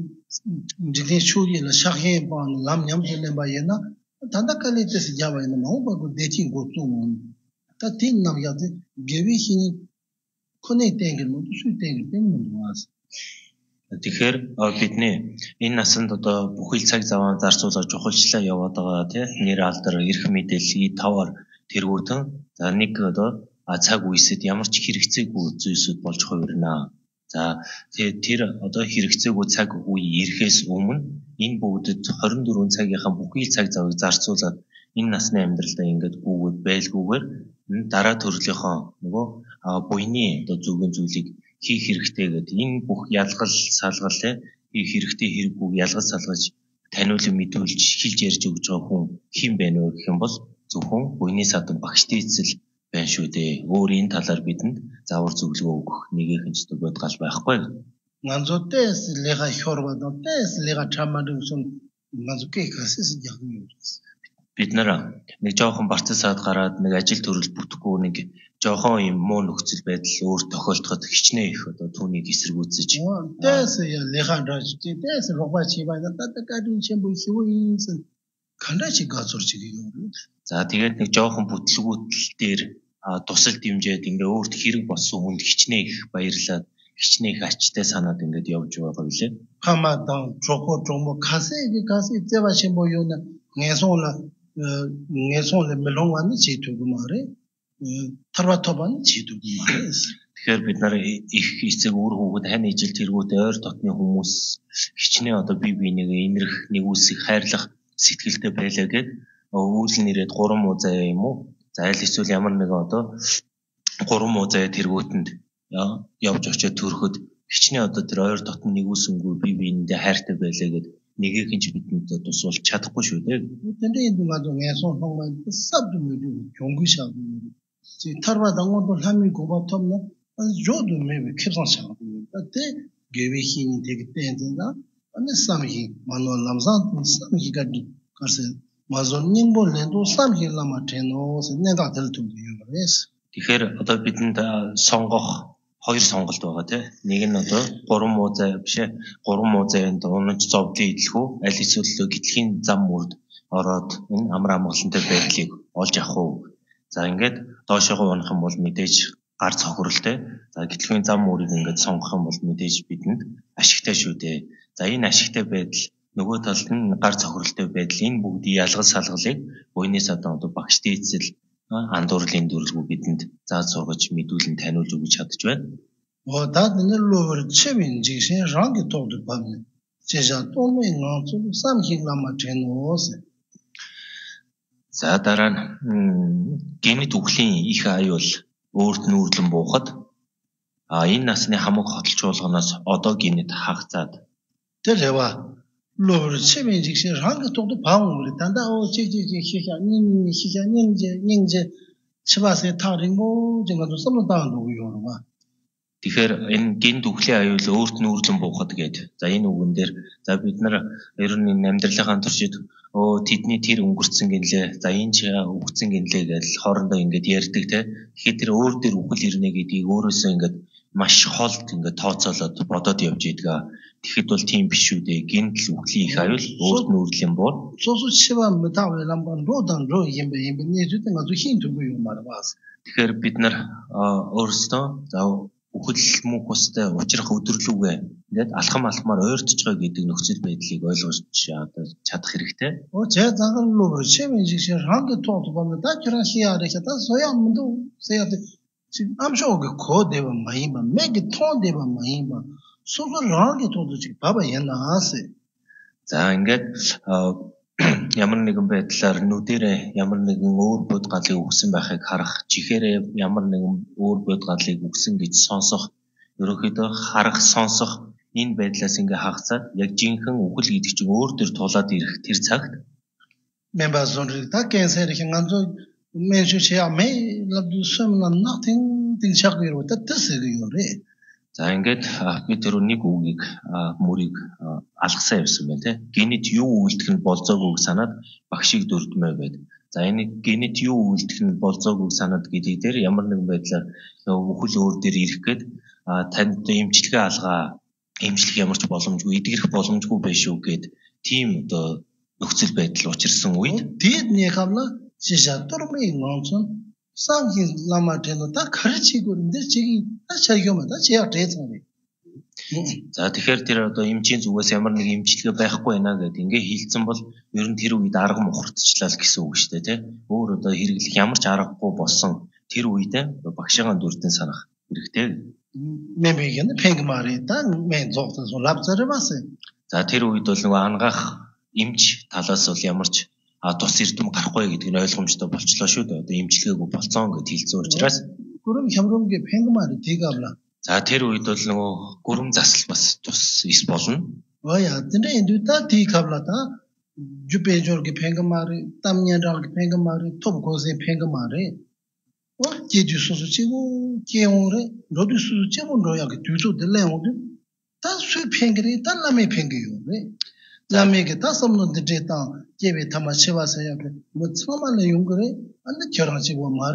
지게 쇼리라 샤헤 반 람냠들레 바이나 단다칼리테스 자바이나 마오바고 데친 거 좀. 따틴 남야데 게비히니 코네이팅을 모두 수행을 되는 거라서. Тэгэхээр бидний энэ насанд одоо бүхэл цаг заваа зарцуулаад чухалчлаа яваад байгаа тийм нэр алдар эрх мэдээлэл И5-аар тэргүүтэн за нэг одоо цаг үеэд ямар ч хэрэгцээгүй зүйлсүүд болж хувирна. За тэр одоо хэрэгцээгүй цаг үе ирэхээс өмнө энэ бүгдэд 24 цагийнхаа бүхий цаг завыг зарцуулаад энэ насны амьдралдаа ингээд гүгүүд байлгүйгээр дараа төрлийнхөө нөгөө буйны одоо зүгийн зүйлийг хийх хэрэгтэй гэдэг энэ бүх ялгал салгал хийх хэрэгтэй хэрэггүй ялгал салгаж таниулан мэдүүлж хэлж ярьж өгж байгаа хүн хэн бэ нэ гэх юм бол зөвхөн буйны садан багш дээдсэл байна шүү дээ. Өөр энэ талаар бидэнд заавар зөвлөгөө өгөх нэгийнхэн ч бод гал байхгүй. Нанзотес лега хорвадотес лега чамадусын назуке касис яг юм. Бид нэг жоохон барцсаад гараад нэг ажил төрөл бүтэхгүй нэг жоохон юм муу нөхцөл байдал өөр тохиолдоход хичнээн их одоо түүнийг эсэргүүцэж. Тэс лехан дач тэс робачи байна татакадын чимбу хивээс кандач газурч юм. За тэгээд нэг жоохон бүтлгүүтэл дээр тусал дэмжээд ингээ өөрт хэрэг болсон хүнд хичнээн их баярлаад хичнээн их ачтай санаад ингээд явж байгаа билээ. Хамадан жохо жомо касе зэва шимбо юуна 내손에 melongwan 지도 그 말에 타바토반 지도 그 말에 Тэгэхээр бид нар их эцэг өөр хүүхэд хань ижил тэргүүд ойр дотны хүмүүс хичнээн одоо бие биенийгээ инэрх нэгүсэх хайрлах сэтгэлтэй байлаа гэд үүл нэрэд 3 муу заяа юм уу? За аль эсвэл ямар нэгэн одоо 3 муу заяа тэргүүтэнд явж очиод төрөхөд хичнээн одоо тэр ойр дотны нэгүсэнгүй бие биенийдээ хайртай байлаа гэд нэгийг нь ч бидэнд тусуулж чадахгүй шүү дээ. 근데 인도가도 내손 홍만 쌉도 모두 경기샤고 지 타르바당원도 함이 고바텀나 저도 매비 캡상샤고 그때 개비히니 되게 때인다 아니 삼히 만원 남산 삼히가 가서 마존닝볼 렌도 삼히라마 테노 내가 들도 유레스 Тэгэхээр одоо бидэнд сонгох хоёр сонголт байгаа тийм. Нэг нь одоо 3 муу зай биш ээ. 3 муу зайд унаж зовдлыг идэх үү? Аль эсвэл гитлэхийн зам мөрд ороод энэ амар амгалантай байдлыг олж авах уу? За ингээд доошоо унах юм бол мэдээж гар цохролтой. За гитлэхийн зам мөрийг ингээд сонгох юм бол мэдээж бидэнд ашигтай шүү дээ. За энэ ашигтай байдал нөгөө талд нь гар цохролтой байдал энэ бүгдийг ялгал салгалыг буйнаас одоо багшдын эцэл андуурлын дүрлгүй бидэнд зааж сургаж мэдүүлэн таниулж өгч чадж байна. Дад нэлээр чимэн жишээ ранги тоод байна. Жижиг томын ганц самхиглама тэнөөс. За дараа нь гений төглийн их аюул өөрт нь үүрлэн буухад энэ насны хамаг хотолч болгоноос одоо генет хагацаад тэрва лоор чимэн жишээ ранги тоод 바운을 단다 닝제 치바세 타링고 정도 섬다는 거요. Тэгэхээр энэ ген төглийн аюул өөрт нь үүрлэн буухад гээд. За энэ үгэн дээр за бид нар ер нь амьдралынхаа туршид тэдний тэр өнгөрцөн гинлээ. За энэ ч өгцөн гинлээ гэж хоорондоо ингээд ярьдаг те. Тэгэхээр тэр өөр дээр үхэл ирнэ гэдгийг өөрөөсөө ингээд маш холд ингээд тооцоолоод бодоод явж идэг. Тэгэхэд бол тийм биш шүү дээ. Гинт л үхлийн их аюул өөрт нь үүрлэн буу. 소소 치바 메타벨람 로단 로 임베 네주된 아주 힌트고 요 말아봐서. Тэгэхээр бид нар өөрөөсөө за үхэл мөнх устай учрах өдөрлөгөө ингээд алхам алхмаар ойртож байгаа гэдэг нөхцөл байдлыг ойлгож одоо чадах хэрэгтэй. 제 장을로 치민지시 ран게 토도 보면 다 그런 시야를 다 소야 문도 세야데 지금 암쇼가 코데바 마이바 메기 톤데바 마이바 소소 ран게 토도 지금 봐봐 옛날에 за ингээд ямар нэгэн байдлаар нүдэрээ ямар нэгэн өөр бод галыг өгсөн байхыг харах, чихээрээ ямар нэгэн өөр бод галыг өгсөн гэж сонсох, ерөнхийдөө харах, сонсох энэ байдлаас ингээ хагацаад яг жинхэнэ үхэл гэдэг чинь өөр төр тулаад ирэх тэр цагт 멤버존들 다 캔서를 향한조 меншүчээ аме лабдусэмна nothing 등착으로 뜻으로래. За ингээд би тэр нэг үгийг мөрийг алгасан явсан байна те. Генет юу үйлдэх нь болзоогүй санаад багшийг дөрдмөө байд. За энэ генет юу үйлдэх нь болзоогүй санаад гэдэг дээр ямар нэгэн байдлаар үхэл өөр дээр ирэх гээд танд эмчилгээ алгаа эмчлэх ямар ч боломжгүй эдгэрэх боломжгүй байх шүү гээд тийм одоо нөхцөл байдал учирсан үед дээд нэхамна жижиг турмын нонцон 상히 라마테노 다 가르치고 있는데 지금 자기가마다 제가 대상이. За тэгэхээр тэр одоо эмчийн зүгээс ямар нэг эмчилгээ байхгүй байна гэдээ ингээ хэлсэн бол ер нь тэр үед арга мухардчлаа л гэсэн үг шүү дээ тий. Өөр одоо хэрэглэх ямар ч аргагүй болсон тэр үедээ багшаагаа дүрдэн санах хэрэгтэй. Мэмэгийн пэнгмари та мен зогтсон лабзарвасэ. За тэр үед бол нөгөө ангаах эмч талаас бол ямар ч тус эрдэм гарахгүй гэдэг нь ойлгомжтой болчлоо шүү дээ. Одоо эмчилгээгүй болцсон гэж хэлсэн учраас гүрэм хямрумгийн пэнгмари тийгавла. За тэр үед бол нөгөө гүрэм засал бас тус ис болно. Оя тэндээ энэдэ тийгавлата жупэжоргийн пэнгмари, тамнядралгийн пэнгмари, топгоසේ пэнгмари. 제주소수치고 개용을 로드수치고 로야게 뒤도들래 오든 다 수평들이 달라메 팽겨요. 라메게 다 섬는 데이터 제베 타마 치와서야 뭐 처음에 용거래 안데 결혼하시고 말에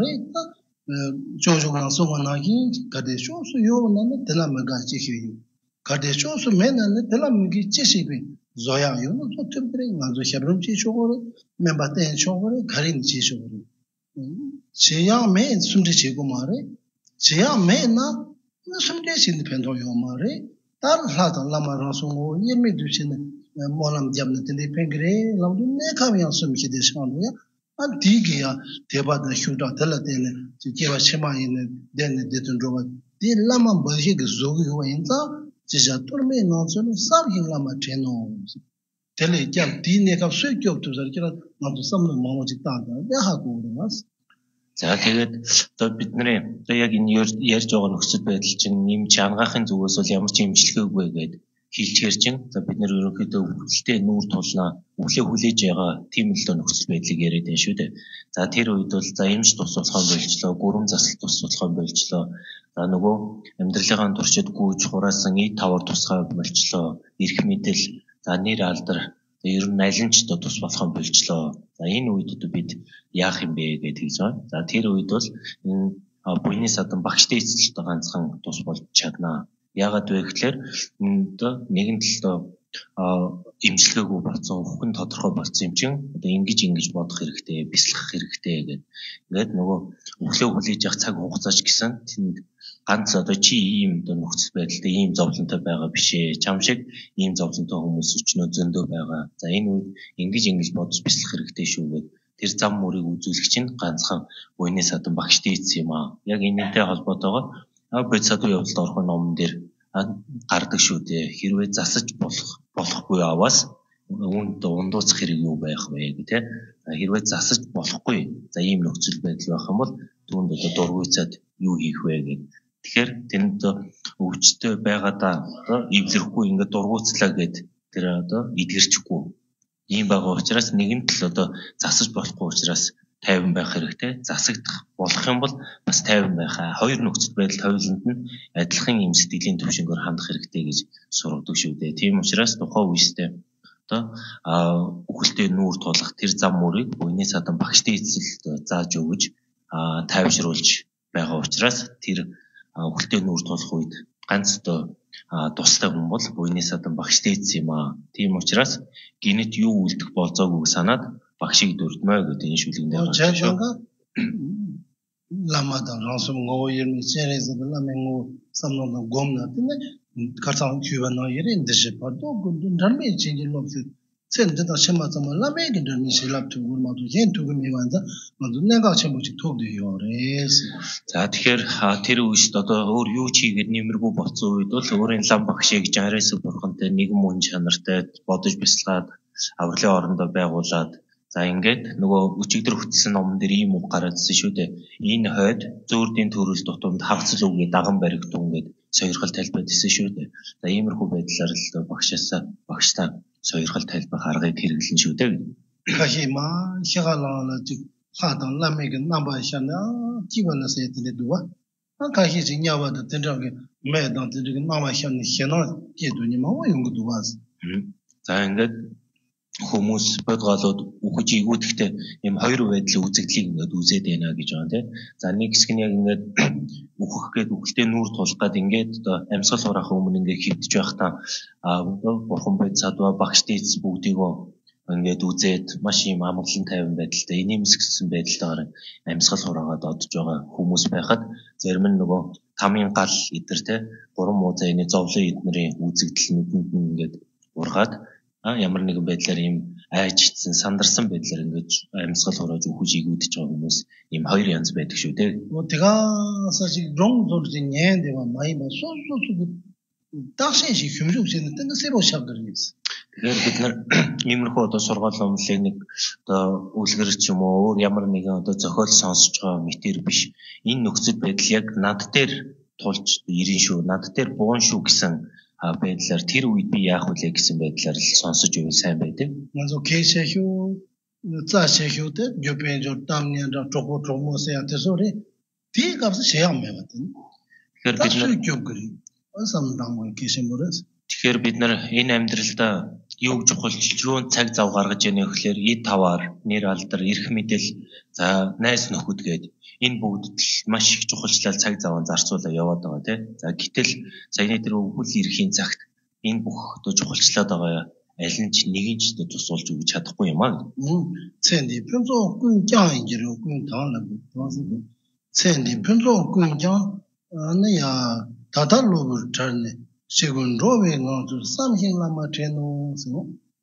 조조강 소원하기 가데쇼스 요나는 달라메가 지히요. 가데쇼스 맨나는 달라메기 지시비 조야요 또 템프레 가서 샤브름치 쇼거를 멤버테 쇼거를 가린 지쇼거를 제야 맨 숨지고 말에 제야 맨나 숨지신 펜도요 말에 다른 하다 라마라서 예미 두시는 모람 잡는 데 팽그레 라도 내 가면 숨기 되시는데 안 디게야 대바다 휴다 달라데네 지게와 시마이는 데네 데든 로바 딜라만 버시 그 조기와 인자 지자 토르메 나서는 사르힐라마 테노 텔레 꺄 디네가 쇠교도 저기라 나도 섬는 마모지 따다 야하고 그러나스 За тэгээд одоо бидний одоо яг энэ ярьж байгаа нөхцөл байдал чинь нэм чангаахын зүгээс бол ямар ч имжлэггүй гэдэг хэлчихэр чинь за бид нэр ерөнхийдөө өвчлөлтөө нүүр тулнаа өглөө хүлээж байгаа тийм л доо нөхцөл байдлыг яриад байна шүү дээ. За тэр үед бол за имж тус болохон болжлоо, гүрэм засал тус болохон болжлоо. За нөгөө амьдралынхаа туршид гүйж хураасан ий тавар тусгай болжлоо. Ирэх мэдэл за нэр алдар ер нь аль нь ч тус болохон болжлоо. За энэ үед бид яах юм бэ гэдэг хэлж байгаа. За тэр үед бол энэ буйны садан багштай эзэлт ганцхан тус болж чаднаа. Яагаад вэ гэхээр одоо нэгэн талдаа имжлэггүй болсон, өхөн тодорхой болсон юм чинь одоо ингэж бодох хэрэгтэй, бяцлах хэрэгтэй гэдэг. Ингээд нөгөө өглөө хүлээж явах цаг хугацаач гэсэн тэнд ганц одоо чи ийм одоо нөхцөл байдалтай ийм зовлонтой байгаа биш ээ. Чам шиг ийм зовлонтой хүмүүс өчнөө зөндөө байгаа. За энэ үед ингэж бодож бяцлах хэрэгтэй шүү гэдэг. Тэр зам мөрийг үзүүлэх чинь ганцхан буйны садан багштай эзэн юм аа. Яг энэтэй холбоотойгоор бодисадуу явдалд орох номон дээр гардаг шүү дээ. Хэрвээ засаж болохгүй аваас үүнд ундууцах хэрэг юу байх вэ гэх тээ. Хэрвээ засаж болохгүй за ийм нөхцөл байдал байх юм бол түүнд одоо дургуйцаад юу хийх вэ гэх. Тэгэхээр тэнд өвчтөй байгаадаа одоо эвлэрэхгүй ингээд дургуйцлаа гэд тэр одоо эдгэрчихгүй. Ийм байгаа учраас нэгэн тал одоо засаж болохгүй учраас 50 байх хэрэгтэй. Засагдах болох юм бол бас 50 байх. Хоёр нөхцөл байдал хоёуланд нь адилхан юм сэтгэлийн төвшнгөөр хандах хэрэгтэй гэж сургадаг шүү дээ. Тийм учраас тухайн үедээ одоо үхэлтэй нүүр тулах тэр зам мөрийг буйны садан багштай эзэлт зааж өгөж тайвшруулж байгаа учраас тэр үхэлтэй нүүр тулах үед ганц одоо тустай хүн бол буйны садан багштай эзэн юм аа. Тийм учраас гинэт юу үлдэх болзоогүй санаад багшийг дурдмаа гэдэг энэ шүлэгнээ гаргаж шүү. Ламадан рансум гоёр мисэрээс ламэнго самнон гомна тэне карсан küvana yerin дэше падо гүн дарми чинжилок цэндэда шиматам ламэгийн дарми шилап түгүрмад yen түгүмиванза мадуннага чамбуч тогдёорээс. За тэгэхээр тэр үед одоо өөр юу ч хийгээд нэмэргүй болсон үед бол өөрийн лам багшийг жараас бурхантай нэгэн мөн чанартай бодож бяцлагаад авралын орондоо байгуулад за ингээд нөгөө өчигдөр хөтөлсөн номон дээр ийм үг гараадсэн шүү дээ. Энэ хойд зөөрдийн төрөл дутамд хавцал үгээ даган баригдун гэд сойрхол тайлбард исэн шүү дээ. За иймэрхүү байдлаар л багштай сойрхол тайлбар аргыг хэрэглэн шүү дээ. Кахима хягалана жиг хадан ламэг намбашана киванас этэдуа. Кахи жинявада тэнжагэ мэдан тэнжагэ намашана хяна кедуни маа юнгдуаз. За ингээд хүмүүс бодголоод үхэж игүүдхтэй юм хоёр байдлын үзэгдлийг ингээд үзээд байна гэж байна тийм. За нэг хэсэг нь яг ингээд үхэх гээд үхэлтэй нүүр тулах гээд ингээд одоо амьсгал хураахын өмнө ингээд хөвдөж байхдаа бурхан байд садва багштай эзэн бүгдийг ингээд үзээд маш юм амгалан тайван байдалтай инээмсэгсэн байдалтайгаар амьсгал хураагаад одож байгаа хүмүүс байхад зарим нь нөгөө тамийн гал эдэр тийм 3 муу зайны зовлон эднэрийн үзэгдэл нүдэнд нь ингээд ургаад ямар нэгэн байдлаар ийм айжтсан сандарсан байдлаар ингэж амьсгал хурааж үхэж игүүдэж байгаа хүмүүс ийм хоёр янз байдаг шүү дээ. Тэга саши дрон зуржин нэндэва майба сосос дашин шиг хэмжүүсэнд тэгэ сэро шавдэрнэс. Тэгэхээр бид нар иймэрхүү одоо сургаал номлыг нэг одоо үлгэр ч юм уу өөр ямар нэгэн одоо зохиол сонсож байгаа мэтэр биш. Энэ нөхцөл байдал яг над дээр тулж ирэн шүү. Над дээр буун шүү гэсэн байдлаар тэр үед би яах вэ гэсэн байдлаар л сонсож ивэл сайн байдаг. Манзо кейшэхүү цаашэхүүтэй жопэн жортамны жохо тромосе атесори тийг авс шэям байгаад байна. Тэгэхээр бид нар энэ амьдралдаа юу чухалч юу цаг зав гаргаж яана гэхээр эд таваар нэр алдар эрх мэдэл за найс нөхөд гээд энэ бүгд маш их чухалчлал цаг заваа зарцуулаа яваад байгаа тийм. За гэтэл саяны тэр өвгөл эрхийн цагт энэ бүх одоо чухалчлаад байгаа аль нь ч нэгэн ч тусуулж өгч чадахгүй юм аа. Цэнди пэнзо гүн жаан жиро гүн таалаг цэнди пэнзо гүн жаан 아니야 다달로 잘네 세군 로베 노주 삼hin라마 테노스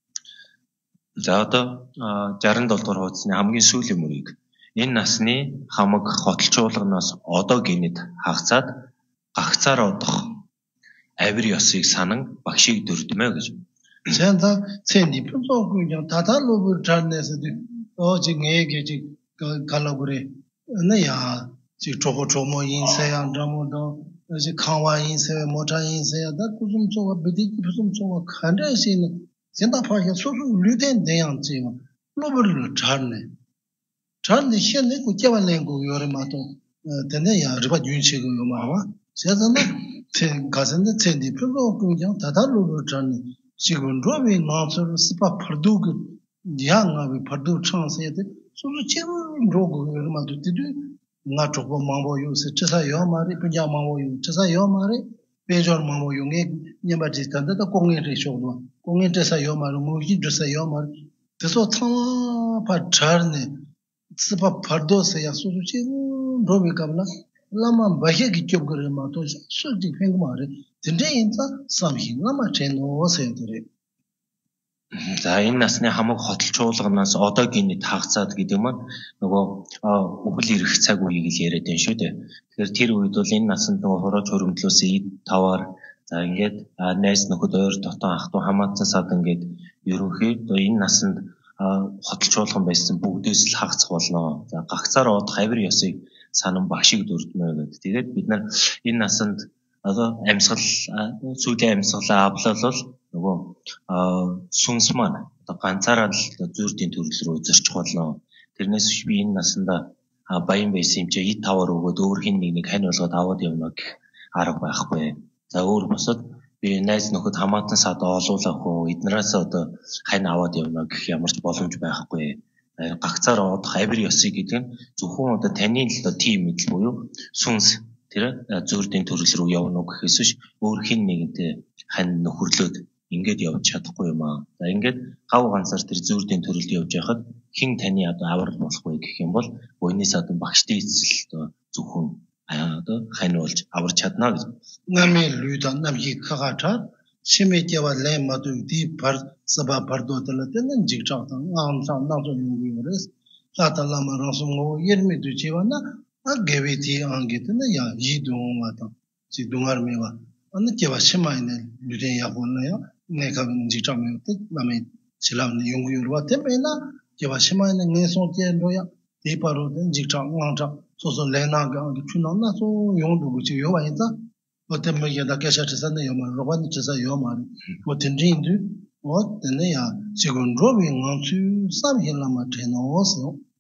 За одоо 67 дугаар хуудасны хамгийн сүүлийн мөрийг энэ насны хамаг хотолчуулганаас одоо гинэд хагацаад гагцаар одох авир ёсыг санан багшийг дөрдмөө гэж. 젠다 첸디 표정군요 다달로브 잘내서도 어지 내게지 갈라고래 나야 지 조고 조모 인세야 잠모도 지 강화 인세 모자 인세야 다 무슨 저거 비디 무슨 저거 간다시는 젠다 파게 소소 류된 대양지가 로버를 잘내 현내 고 개발된 거 요래마도 되네야 리바 윤치고 요마와 세상에 가선데 첸디 표정군요 다달로브 잘내 지금 로비 나서는 스파 퍼두고 양아비 퍼두 창세데 소소 제일 로고 얼마도 되도 나 조고 망보요 세차사 요마리 분야 망보요 차사 요마리 배저 망보요 네 녀바지 단다도 공연을 쇼도 공연에서 요마로 무기 저사 요마리 그래서 타 파차르네 스파 퍼도세야 소소 제일 로비 갑나 라마 바히기 겹거마도 솔직히 팽마리 근데 인자 삼히 라마 제노세들이 За энэ насны хамаг хотолчуулганаас одоо гинэд хагацаад гэдэг маань нөгөө өвөл ирэх цаг үеийг л яриад байна шүү дээ. Тэгэхээр тэр үед бол энэ насанд нөгөө хорооч хөрөмтлөөс ид таваар за ингээд найз нөхөд ойр дотоо ах トゥ хамаатан сад ингээд ерөнхийдөө энэ насанд хотолчуулган байсан бүгдээс л хагацах болно. За гагцаар одох авир ёсыг санан багшиг дурдмаа гэдэг. Тэгээд бид нар энэ насанд одоо амьсгал сүүлийн амьсгалаа авлал нөгөө сүнс маань одоо ганцаараа л зүрдийн төрөл рүү зөрчих болно. Тэрнээс би энэ насанда баян байсан юм чи ид тавар өгөөд өөр хин нэг хань болгоод аваад явна гэх арга байхгүй. За өөр босод би найз нөхөд хамаатан сад олуулах уу эднээс одоо хань аваад явна гэх ямар ч боломж байхгүй. Гагцаар одох авир ёсыг гэдэг нь зөвхөн одоо таны л тийм мэдл буюу сүнс тэр зүрдийн төрөл рүү явна уу гэхээс биш өөр хин нэгэнтэй хань нөхөрлөөд ингээд явж чадахгүй юм аа. За ингээд гав ганцаар тэр зүрдийн төрөлд явж байхад хин таны одоо аврал болох вэ гэх юм бол буйнаас одоо багштай эзэл одоо зөвхөн одоо хань болж аварч чадна гэж. 남의 류다 남이 카가타 심에게와 레마도 디파 사바 파르도들 때는 직장당 암상 나도 용구를 사달라마 라송고 예르미도 지와나 게베티 안게트는 야 이동마다 지동아르메와 어느 게와 심마이네 류된 야본나요 내가 직장에 남의 지라는 용구를 때문에나 게와 심마이네 내송제로야 디파로든 직장 왕장 소소 레나가 추나나 소 용도고 지 요와인자 어떤 뭐야다 개샤트선에 요만 로반 지사 요만 어떤진도 어떤야 지금 로빙 원수 삼힐라마 테노스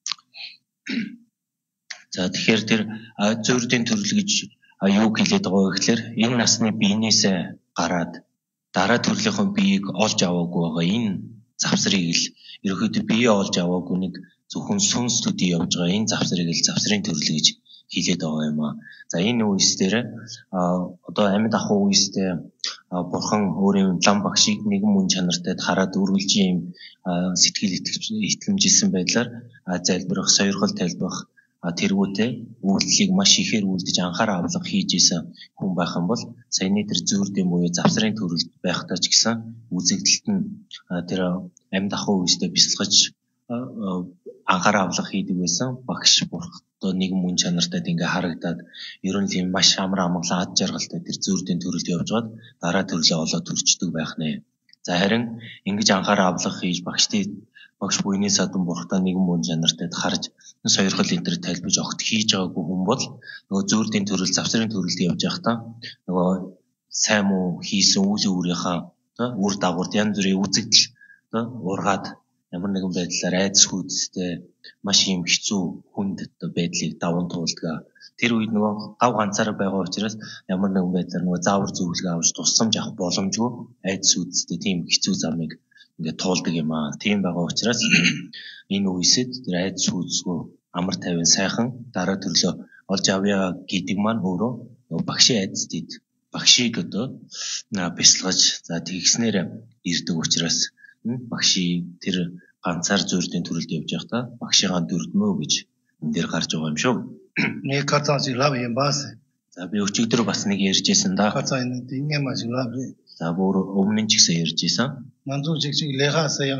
За тэгэхээр тэр зүрдийн төрөл гэж юу хэлээд байгаа вэ гэхээр энэ насны биенээс гараад дараа төрлийнхөө биеийг олж аваагүй байгаа энэ завсрыг л ерөөхдөө бие олж аваагүй нэг зөвхөн сүнс төдий явж байгаа энэ завсрыг л завсрын төрөл гэж хэлээд байгаа юм аа. За энэ үеэс дээр одоо амьд ахуй үеэс дээр бурхан өөрийн лам багшийг нэгэн мөн чанартай хараад үргэлж юм сэтгэл итгэмжсэн байдлаар залбирах, сойрхол тайлбах тэргүүтээ үйлдэлийг маш ихээр үлдэж анхаарал авлага хийж исэн хүн байх юм бол саяны тэр зүрдийн буюу завсрын төрөлд байхдаа ч гэсэн үзэгдэлт нь тэр амьд ахуй үеэстэй бясалгаж анхаарал авлага хийдэг байсан багш бурхад нэгэн мөн чанартай ингээ харагдаад ерөн л юм маш амар амгалан ад жаргалтай тэр зүрдийн төрөлд явж гад дараа төрлөө олоод төрчдөг байх нэ. За харин ингэж анхаарал авлага хийж багш буйны садан бурхтаа нэгэн мөн чанартай харж сойрхол энтер тайлбарж огт хийж байгаагүй хүн бол нөгөө зүрдийн төрөл завсрын төрөлд явж байхдаа нөгөө сайн муу хийсэн үйл өөрийнхөө үр дагаварт янз бүрийн үзэгдэл ургаад ямар нэгэн байдлаар айдас хүйдэстэй маш юм хэцүү хүнд байдлыг даван туулдаг. Тэр үед нөгөө гав ганцаараа байгаа учраас ямар нэгэн байдлаар нөгөө заавар зөвлөгөө авч тусламж авах боломжгүй айдас хүйдэстэй тийм хэцүү замыг ингээд туулдаг юм аа. Тийм байгаа учраас энэ үеэсэд тэр айдас хүйдэсгүй амар тайван сайхан дараа төрлөө олж авъя гэдэг маань өөрөө нөгөө багшийн айдасдыг багшийг одоо бясалгаж за тэгснээр ирдэг учраас багшийн тэр ганцаар зүрдийн төрөлд явж байхдаа багшигаа дөрдмөө гэж энэ дээр гарч байгаа юм шүү. 네 카타지 라비 바세 За би өчигдөр бас нэг ярьжсэн да. 카타이는 딩게 마지 라비 За бүр өмнө нь ч гэсэн ярьжсэн. 난조 직직 레하세 양다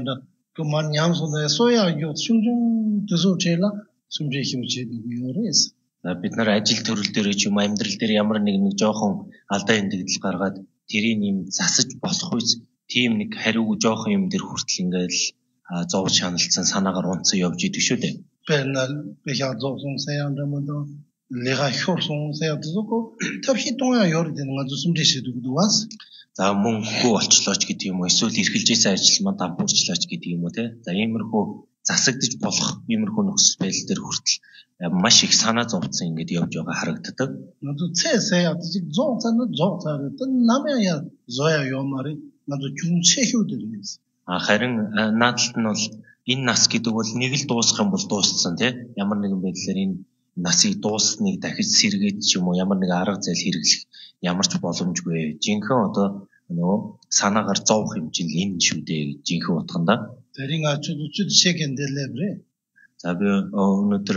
그만 양손에 소야 요 숨중 드소 제라 숨제 힘치 요레스. бид нар ажил төрөл дээр ч юм амьдрал дээр ямар нэг жоохон алдаа эндэгдэл гаргаад тэрийг юм засаж болох үс тийм нэг хариу жоохон юм дээр хүртэл ингээл зов шаналцсан санаагаар унтсан явж идэг шүү дээ. Бэнэл бяа зовсон саяндамдо лега хөрсөн саядзуко тавхи тоя ёрдэн газу сүмдэ шидүгдвас. За мөнгөгүй олчлооч гэдэг юм уу эсвэл эргэлжээсэн ажил маань дампуурчлаач гэдэг юм уу те. За иймэрхүү засагдж болох иймэрхүү нөхцөл байдал дээр хүртэл маш их санаа зовцсон ингэж явж байгаа харагддаг. 나도 채세야 지금 조사는 조사를 남아야 조야 요마리 나도 중체휴들이었어. Харин наадалт нь бол энэ нас гэдэг бол нэг л дуусах юм бол дууссан тий. Ямар нэгэн байдлаар энэ насыг дууссныг дахиж сэргээд ч юм уу ямар нэг арга зээл хэрэглэх ямар ч боломжгүй. Жинхэнэ одоо нөгөө санаагаар зовх юм чинь энэ шүү дээ гэж жинхэнэ утганда. 대리가 주주 시작인데래. За би өнөөдөр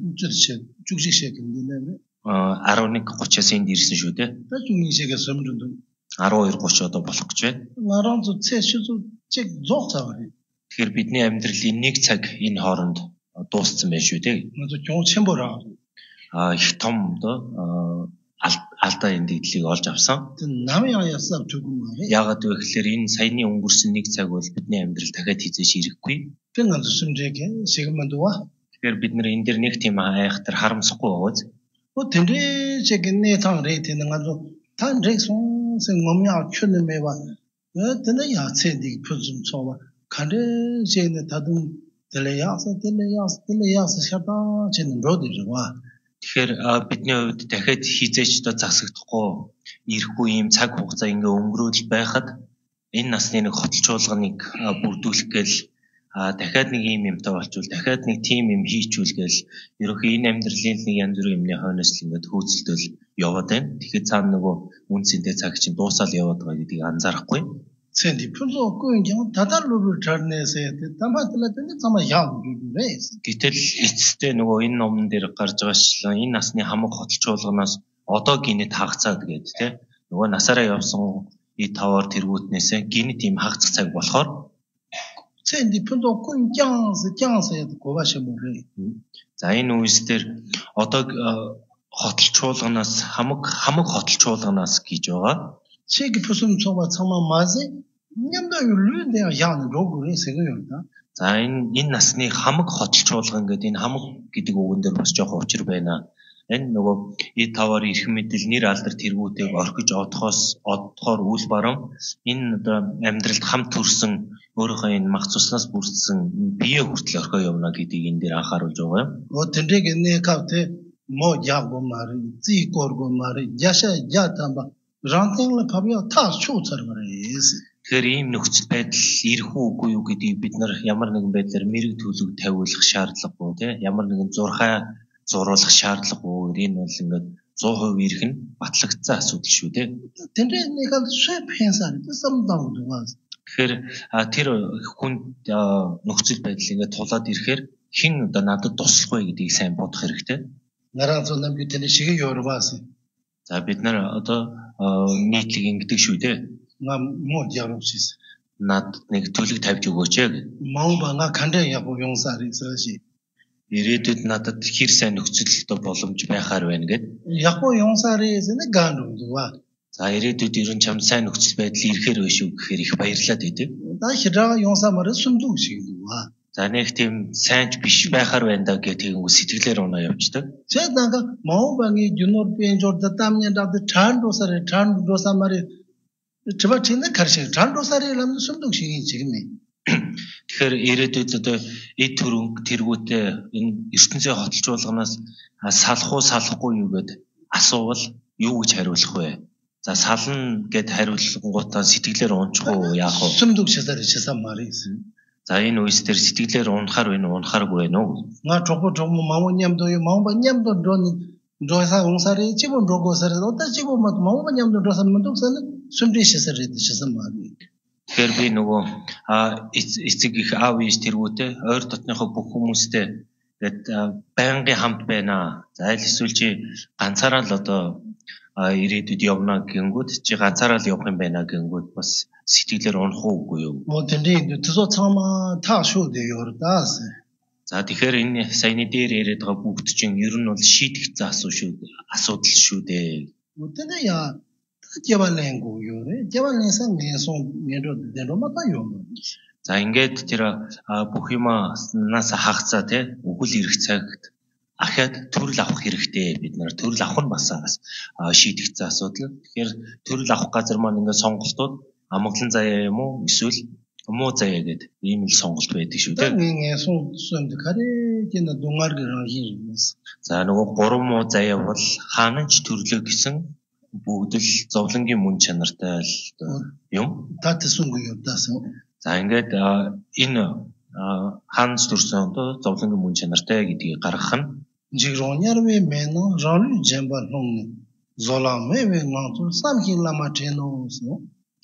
주주 시작인데래. 11:30-аас энд ирсэн шүү дээ. 나중에 시작했으면 좀 12:30 одоо болох гэж байна. 나랑 채슈도 책 조사를. Тэгэхээр бидний амьдралын нэг цаг энэ хооронд дууссан байх шүү дээ. 나도 좀 첨보라. Их том одоо алдаа эндэгдлийг олж авсан. 남의 아야서 두고 말해. Яагаад вэ гэхээр энэ саяны өнгөрсөн нэг цаг бол бидний амьдрал дахиад хизээш ирэхгүй. 그냥 숨제게 지금만 도와. Тэгэхээр бид нар энэ дэр нэг тийм айхтар харамсахгүй байгааз. 뭐 근데 제게 내장 레이트는 가지고 단 레이송 생mom이야 큐는메와 근데 야채디 표준 쳐봐. 간데 제네 다든 들려야서 샤다 제는 로드죠. Тэгэхээр бидний хувьд дахиад хизээч одоо засагдахгүй ирэхгүй ийм цаг хугацаа ингээ өнгөрөөл байхад энэ насны нэг хотолчуулганыг бүрдүүлэх гээл дахиад нэг ийм юмтай болчвол дахиад нэг тийм юм хийчүүл гээл ерөнхий энэ амьдралын нэг янз бүрийн юмны хойноос л ингээ хөөцөлтөл яваад байна. Тэгэхээр цаана нөгөө үнцэнтэй цаг чинь дуусаал яваад байгаа гэдгийг анзаарахгүй. Сэнди пүнзо гүнгийн тадааллуу чарнээсээ тамаатлаад цамаа яав гэвээс. Гэтэл эцэстээ нөгөө энэ номон дээр гарч байгаачлан энэ насны хамаг хотолчуулганаас одоо гинэт хагацаад гээд те нөгөө насаараа явсан и тавар тэргүүтнээсээ гинэт ийм хагацх цаг болохоор сэнди пүнзо гүнгийн 고가시 뭐래. За энэ үеэс дээр одоо хотолчуулганаас хамаг хотолчуулганаас гэж байгаа. 책이 무슨 정말 마지 냠도 룰인데 야는 로그에 생각이었다. За энэ насны хамаг хотолчуулган гэдэг энэ хамаг гэдэг үгэн дээр бас жоохон учир байна. Энэ нөгөө и тавар ирэх мэдэл нэр алдар тэргүүтэйг орхиж одохоор үл баран энэ одоо амьдралд хамт төрсэн өөрийнхөө энэ мах цуснаас бүрдсэн бие хүртэл орхио явна гэдгийг энэ дээр анхааруулж байгаа юм. 어떤데게 내 카페 뭐 야고 말이 찌고고 말이 야샤 야담바 рантинг павиа таас чууцар мөрөөс. Тэгэхээр ийм нөхцөл байдал ирэх үгүй юу гэдгийг бид нар ямар нэгэн байдлаар мэрэг төлөв тавиулах шаардлагагүй тий ямар нэгэн зурхай зуруулах шаардлагагүй. Энэ бол ингээд 100% ирэх нь батлагдсан асуудал шүү дээ. Тэндээ нэг л шэпэнсаар самдаа дугаас. Тэгэхээр тэр хүнд нөхцөл байдал ингээд тулаад ирэхээр хэн одоо надад туслах вэ гэдгийг сайн бодох хэрэгтэй. Нараа зүүн би тэнэ шиг yorbaas. За бид нар одоо нийтлэг ингэдэг шүү дээ. 뭐 야롭시스. Над нэг төлөв тавьж өгөөч ээ. 마음바가 간대 야고 용사리 서시. Ирээдүйд надад хэр сайн нөхцөлтэй боломж байхаар байна гэд. 야고 용사리에서는 간도와. За ирээдүйд ерөн чам сайн нөхцөл байдал ирэхээр байна шүү гэхээр их баярлаад идэв. 나 히라 용사말을 숨두시고와. За нэг тийм сайнч биш байхаар байна да гэх тийм сэтгэлээр унаа явждаг. 제가 마음방이 유노르피엔 조르다 땀냐다데 찬도사 말이 저바 진짜 가르쳐 찬도사리라면 숨동식이 지금네. Тэгэхээр ирээдүйд одоо эд төрөнг тэргүүтээ энэ ертөнцийн хотолчуулганаас салах уу салахгүй юу гэд асуувал юу гэж хариулах вэ? За сална гэд хариулгуудаа сэтгэлээр унчих уу яах вэ? 숨동식사리 часан 말이 있어. За энэ үеэс тэр сэтгэлээр унахаар байна уу унахааргүй байна уу? 나 조금 마모냠도 마모냠도 조사 용사리 집은 로고서를 어디다 집은 마모냠도 조사 문동사는 숨리시서를 часан 말이. Тэгэхээр би нөгөө эцэг их аав ээж тэргүүтээ ойр дотныхоо бүх хүмүүстэй тэгээд байнгын хамт байна. За аль эсвэл чи ганцаараа л одоо ирээдүйд явна гэнгүүт чи ганцаараа л явах юм байна гэнгүүт бас сэтгэлээр унах уугүй юу? 뭐 근데 그저 참아 타쇼도 요르다스. За тэгэхээр энэ саяны дээр яриад байгаа бүгд чинь ер нь бол шийдэгдсэн асуудал шүү дээ. 뭐 근데 야 개발랭고 요래. 개발랭상 내서 내로 내로마다 요. За ингээд тэр бүх юмнаас хагацаа те өгөл ирэх цагт ахаад төрөл авах хэрэгтэй. Бид нар төрөл авах нь бас шийдэгдсэн асуудал. Тэгэхээр төрөл авах газар маань ингээд сонголтууд амглан заяа юм уу эсвэл муу заяа гэдэг ийм л сонголт байдаг шүү дээ. 내가 손 가리게나 동아리랑 хиймээс. За нөгөө 3 муу заяа бол хаанч төрлөө гэсэн бүгд л зовлонгийн мөн чанартай л юм. 다트순 거 요다스. За ингээд энэ хаанч төрсөн зовлонгийн мөн чанартай гэдгийг гаргах нь 지로냐르메 메노 런루 젬바롱 золаме нанту самхиламатеноос.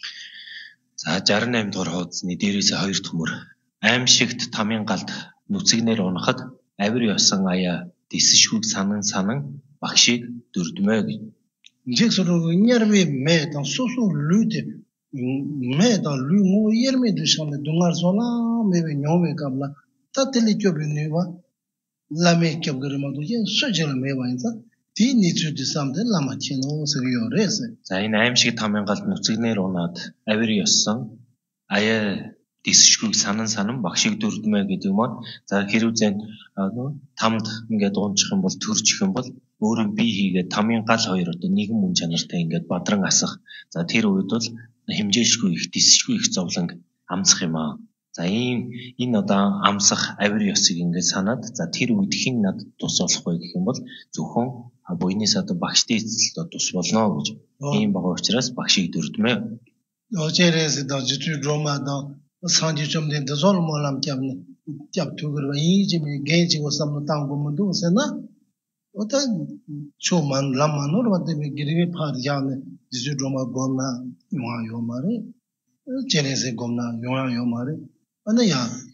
За 68 дугаар хуудасны дээрээс 2 дахь мөр аимшигт тамийн галд нүцгнэр унахад авир ёсон аяа дисшгүг санан багшийг дүрдмөө гэж. Жигсроо нярве метан сусу лүдэ метан лүмо ерме дэшаме дунар зола меве 녀메 камла татли köbünüva lame köbgөрмөд үе сөжэл мевайнса тиничү дисамдэ ламачино сэгёрэс. За энэ аимшиг тамийн галд нүцгнэр унаад авир ёсон аяа дисшгүг санан багшийг дүрдмөө гэдэг юм аа. За хэрв зэн тамд ингээд унчих юм бол төрчих юм бол өөрөө бие хийгээд тамийн гал хоёр одоо нэгэн мөн чанартай ингээд бадран асах. За тэр үед бол хэмжээшгүй их дисшгүй их зовлон амсах юм аа. За энэ одоо амсах авир ёсыг ингээд санаад за тэр үед хэн над тус болох вэ гэх юм бол зөвхөн буйнаас одоо багштай эцэлд тус болно гэж. Ийм байгаа учраас багшийг дүрдмээ. 어제래서 더 주주 로마도 산지 좀 된다 솔모람 잡네 잡투그로 이집이 게지고 삼로 땅고문도 세나 어떤 초만 라만으로 받으면 기르게 파리자네 주주 로마 고나 용아요 말에 제네세 고나 용아요 말에 아니야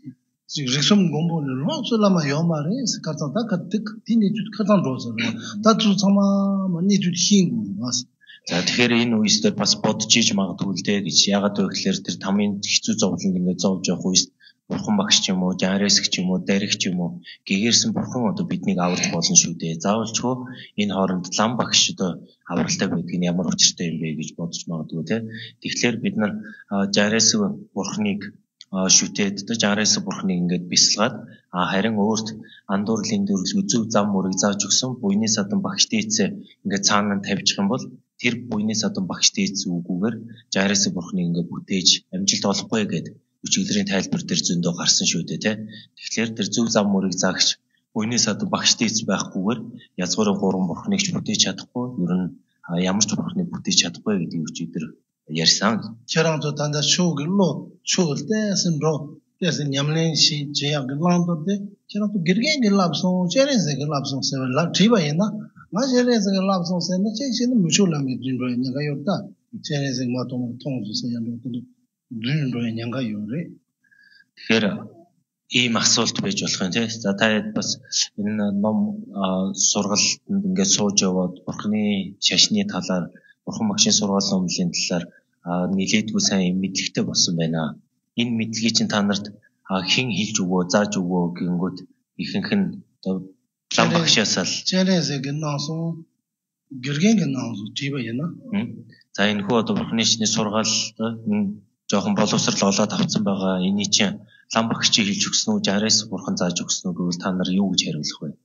지금 공부를 로슬라마 요 말에 스카타다 카틱 디니 주 카탄 로서 다주 참아 많이 주 힘고 왔어. За тэгэхээр энэ үедээ бас бодож иж магадгүй л дээ гэж яагаад вэ гэхээр тэр тамийн хэцүү зовлонд ингээд зовж явах үед бурхан багш ч юм уу, жанреск ч юм уу, дарих ч юм уу гэгэрсэн бурхан одоо биднийг аварч болно шүү дээ. Заавалчгүй энэ хооронд лам багш одоо авралтай байдаг нь ямар учиртай юм бэ гэж бодож магадгүй те. Тэгэхээр бид нар жанреск бурханыг шүтээд жанреск бурханыг ингээд бясалгаад харин өөрт андуурлын дөрвөл үзүү зам мөрийг зааж өгсөн буйны садан багштай эцээ ингээд цаана нь тавьчих юм бол тэр буйны садан багштай эцээ үгүйгээр жанреск бурханыг ингээд бүтээж амжилт олохгүй гэдэг өчигдрийн тайлбар дээр зөндөө гарсан шүү дээ те. Тэгэхээр тэр зөв зам мөрийг заагч буйны садан багштай эцээ байхгүйгээр язгуурын гурван бурханыг ч бүтээж чадахгүй ер нь ямар ч бурханыг бүтээж чадахгүй гэдгийг өчигдөр ярьсан. 저랑도 단다 쇼글로 쇼글때선 로 그래서 냠len시 제약 글란도데 저랑도 길게 길랍소 제레스 길랍소 세벨라 지바이나 마제레스 길랍소 세나 제시는 무쇼람이 진로에 내가 요다 제레스 마토모 통주세야로 진로에 내가 요래. Тэгэхээр ийм асуулт байж болох юм тий. За та бас энэ ном сургалтанд ингээд сууж яваад бурхны шашны талаар бурхан багшийн сургаалын өмнөлийн талаар нэлээдгүй сайн мэдлэгтэй болсон байна. Энэ мэдлэгийг чинь та нарт хэн хэлж өгөө, зааж өгөө гингүүд ихэнх нь лам багшаас л 제레스게 나서 гэргэнг наасуу жибаяна. За энэ хүү одоо бурхны шашны сургаалд жоохон боловсрал олоод авсан байгаа. Эний чинь лам багшийг хэлж өгсөн үү, жарээс бурхан зааж өгсөн үү гэвэл та нар юу гэж хариулах вэ?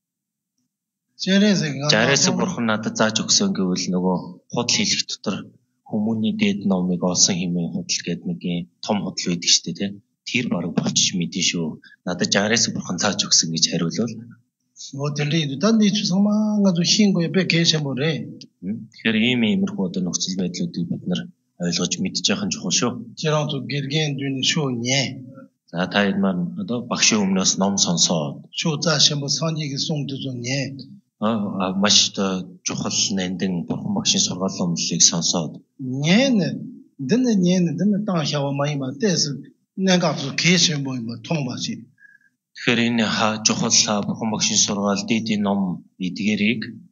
Жарээс бурхан надад зааж өгсөн гэвэл нөгөө худал хэлэх дотор хүмүүний дээд номыг олсон хэмээн худал гэдэг нэг том худал байдаг шүү дээ, тийм. Тэр баг болчих мэдэн шүү. Надад жарээс бурхан зааж өгсөн гэж хариулвал 모델이 단디 주성망아도 흰거에 베개셔보래. Тэгэхээр иймэрхүү одоо нөхцөл байдлуудыг бид нар ойлгож мэдж яхах нь чухал шүү. 저랑도 гэргэн дүн шууне. За та хэд маань одоо багшийн өмнөөс ном сонсоод шууцаашин бо санийг сунгдузне. Маш чухал нандин бурхан багшийн сургаалын өмнөлийг сонсоод. дэне таашава майма тэс 내가 그 계신 뭐 통마시. Тэгэхээр энэ чухал бурхан багшийн сургаал дээдийн ном эдгээрийг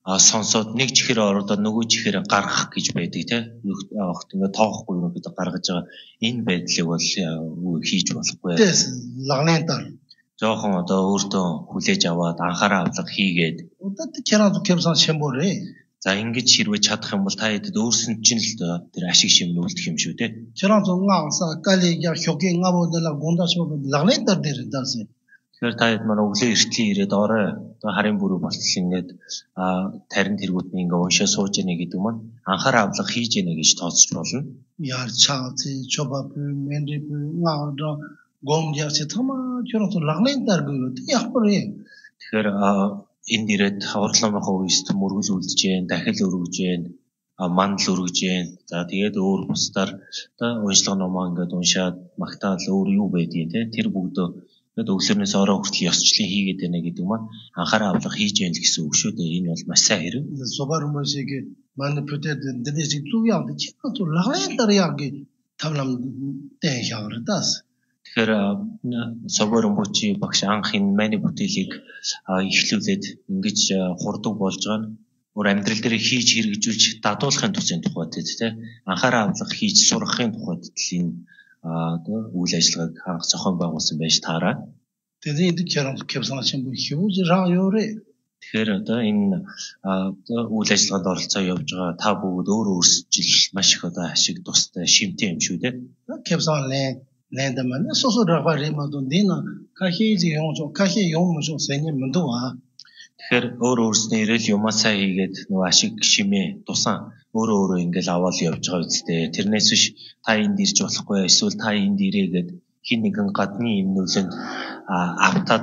сонсоод нэг чихээр ороод нөгөө чихээр гаргах гэж байдаг те. Огт ингээд тоохгүй юу гэдэг гаргаж байгаа энэ байдлыг бол хийж болохгүй. Тэс лагнентар. Жохон одоо өөртөө хүлээж аваад анхаарал авлага хийгээд Удаад керан кемсан шэмборэ. за ингэж хэрвээ чадах юм бол та хэдэд өөрсөнд чинь л тэр ашиг шимн үлдэх юм шүү те. Керан зунгааса кали я хёки ngabodala гондашмо лагнентар дээр даарсан. Тэгэхээр та хэд манай өглөө эртлийн ирээд орой одоо харын бүрүү болтол ингээд тарин тэргүүдний ингээд уншаа сууж яана гэдэг маань анхаарал авлага хийж яана гэж тооцож болно. Яар чаати чобапу мендипу ngado гомдяси тама керан лагнентар гэдэг яхбэрэ. Тэгэхээр энд ирээд орломынхоо үест мөргөл үлдэж जैन, дахил өргөж जैन, мандал өргөж जैन. За тэгээд өөр бусдаар одоо уншлага номоо ингээд уншаад магтаал өөр юу байдгийг те тэр бүгдөө тэгээд өглөөнөөс орой хүртэл ёсчлын хийгээд байна гэдэг маань анхаарал авлага хийж яана л гэсэн үг шүү дээ. Энэ бол маш сайн хэрэг. Собармосиг манипулэт дэдэж зүгяа чико лагнентар яг тавлам дэхаврдас. Тэгэхээр соборомбочи багш анх энэ мани бүтээлийг эхлүүлээд ингэж хурдаг болж байгаа нь өөр амьдрал дээр хийж хэрэгжүүлж дадуулахын тусын тухайд тийм анхаарал авлага хийж сурахын тухайд энэ үйл ажиллагааг анх зохион байгуулсан байж таараа. Тэгээд керан кемсан шэмбэр хөвж раёрэ. Тэгэхээр одоо энэ үйл ажиллагаанд оролцоо явж байгаа та бүгд өөр өөрсдөл маш их одоо ашиг тустай шимтэй юм шүү дээ. Кемсан лэндэмэн сосорагваримадон дина кахизи юмж сэний мэндуа. Тэгэхээр өөр өөрснөө ирэл юмаа сайн хийгээд нөгөө ашиг шимээ тусан өөрөө ингээл аваад явж байгаа үстэй. Тэрнээс биш та энд ирж болохгүй эсвэл та энд ирээгээд хин нэгэн гадны юм нөлөөнд автаад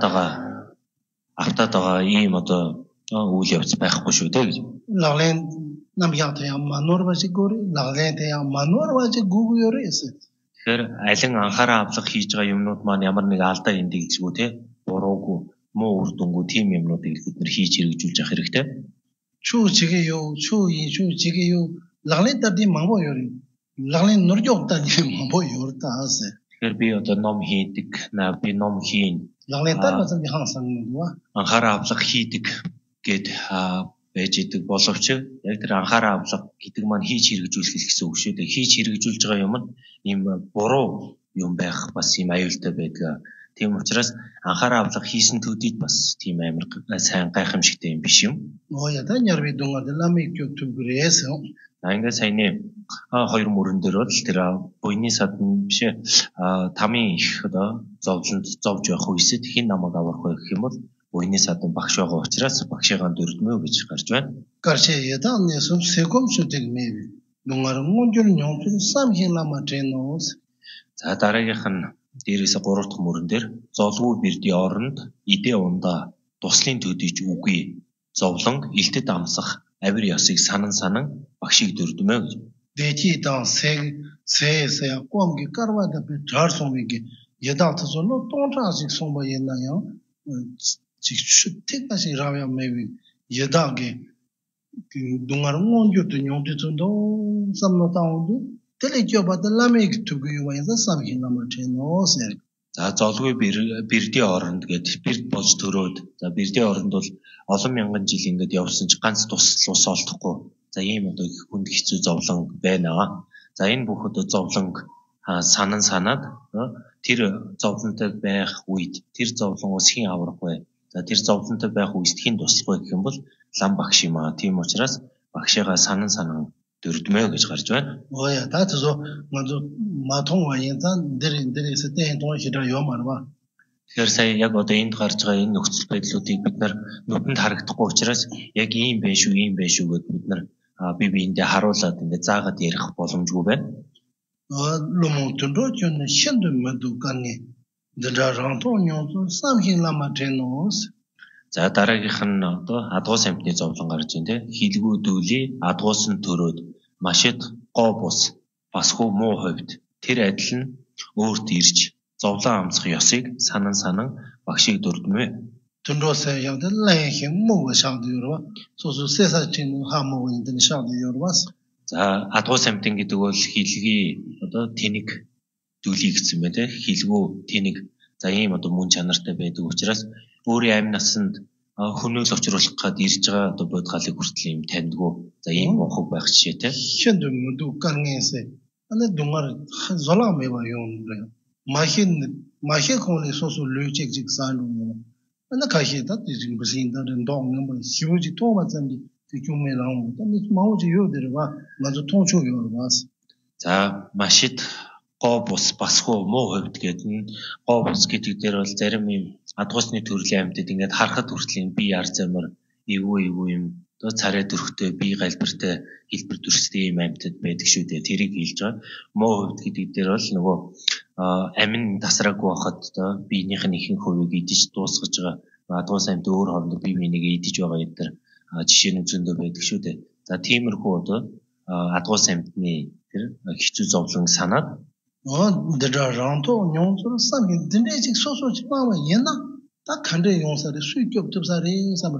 байгаа ийм одоо үйл явц байхгүй шүү дээ гэж. Лаглен намьяатая манорважи гори лаглентая манорважи гугуёрэс. Тэгэхээр алин анхаарал авлага хийж байгаа юмнууд маань ямар нэг алдаа энд дэглэжгүй те буруугүй муу үр дүнгүй тийм юмнуудыг бид нэр хийж хэрэгжүүлж явах хэрэгтэй. Чүү чигээ юу лаглен тарди мамбо ёри. Лаглен нуржоотаа мамбо ёртаас. Тэгэхээр би одоо ном хийдэг, би ном хийн. Лаглен тарбасан би ханасан нүва. Анхаарал авлага хийдэг гэд байж идэг боловч яг тэр анхаарал авлага гэдэг маань хийж хэрэгжүүлэх гэсэн үг шүү дээ. Хийж хэрэгжүүлж байгаа юм нь ийм буруу юм байх бас ийм аюултай байдаг. Тийм учраас анхаарал авлага хийсэн төдийд бас тийм амар сайн гайхамшигтай юм биш юм. Оя та нярви дунгаад ламик ютубгээс. Ингээд саяны хоёр мөрөн дээр бол тэр буйны садан биш тамийн их одоо зовлонд зовж явах үеэд хин намайг авах байх гэх юм бол буйны садан багш байгаа учраас багшигаа дөрдмөө гэж гарч байна. Гарч ядан нэсүн секом шүтэг мэв. Дунгаар мөндөр нёмтэр самхин лама тренос. За дараагийнх нь дээрээс 3 дахь мөрөн дээр зовлгүй бэрдийн оронд идэ ундаа туслын төдийж үгүй зовлон илтэд амсах авир ёсыг санан багшийг дөрдмөө гэж. Дэти дан сэ комги карвада бе жарсомиги ядалтсоно тонтрасик сомбаянаа чигшүттэкаси равя мэви ядаги дунгаар мөндөр нёмтэтөндөө самнотаунду тележобад ламиг түгүйвайза самхин лама тренос. За золгүй бэрдийн оронд гээд бэрд болж төрөөд за бэрдийн оронд бол олон мянган жил ингээд явсан ч ганц тусал ус олдохгүй. За ийм одоо хүнд хэцүү зовлон байна. За энэ бүх одоо зовлонг санаад тэр зовлонтой байх үед тэр зовлон ус хийн аврах бай. За тэр зовлонтой байх үед хийн туслах бай гэх юм бол лам багш юм аа. Тийм учраас багшигаа санан дөрдмөө гэж гарч байна. Оя таатсо мадо матонва янзан дэрээс тэн тоо хидаа ёмарва. Тэгэхээр сая яг одоо энд гарч байгаа энэ нөхцөл байдлуудыг бид нар нүдэнд харагдахгүй учраас яг ийм байх шүү гэдээ бид нар биендээ харуулад ингээд заагаад ярих боломжгүй байна. Ломонтондочон шиндэ мэдүганы дэрантоньон самхин лама тренос. За дараагийнх нь одоо адгуус амтны зовлон гарч ийн тэ хилгүү дүүли адгуус нь төрөөд машид гоо бус басгүй муу хувьд тэр адил нь өөрт ирж зовлон амсах ёсыг санан багшийг дурдмээ. Түндөөсөө явдал лайхи муу шаад юурва сосо сесачин хамуу энэ шаад юурвас. За адгуус амтын гэдэг бол хилгий одоо тэнэг дүүли гэсэн мэ тэ хилгүү тэнэг за ийм одоо мөн чанартай байдаг учраас өөрийн амь насанд хүнөөл авчруулах гээд ирж байгаа одоо бодгалыг хүртэл юм таньдгүй. За ийм мохог байх жишээтэй. 현도 모두 강해서 안에 동아를 zorla 매봐 용으로 마히 콘이 소소 류직직 산로 안에 가시다 지금 무슨 인다는 동는 뭐 시부지 도마전이 지금에랑 근데 마우지 요들 봐 맞아 통초 요로 봤어. За машид гоо бус басгүй муу хувьд гэдэг нь гоо бус гэдэг дээр бол зарим юм адгуусны төрлийн амьтад ингээд харахад хүртэл юм би яр замар эвгүй юм одоо царай дөрхтэй би галбиртай хэлбэр дүрстэй юм амьтад байдаг шүү дээ. Тэрийг хэлж байгаа. Муу хувьд гэдэг дээр бол нөгөө амин тасраагүй байхад одоо биенийх нь ихэнх хувийг идэж дуусгаж байгаа адгуус амьд өөр хоорондоо бие биенийг идэж байгаа гэдэг жишээ нь зөндөө байдаг шүү дээ. За тиймэрхүү одоо адгуус амьтны тэр хэцүү зовлон санаад 내가 ранто 뇽서 삼긴 din내직 소소지 봐봐 얘나 딱 간대 용사를 수익격 접사리 삼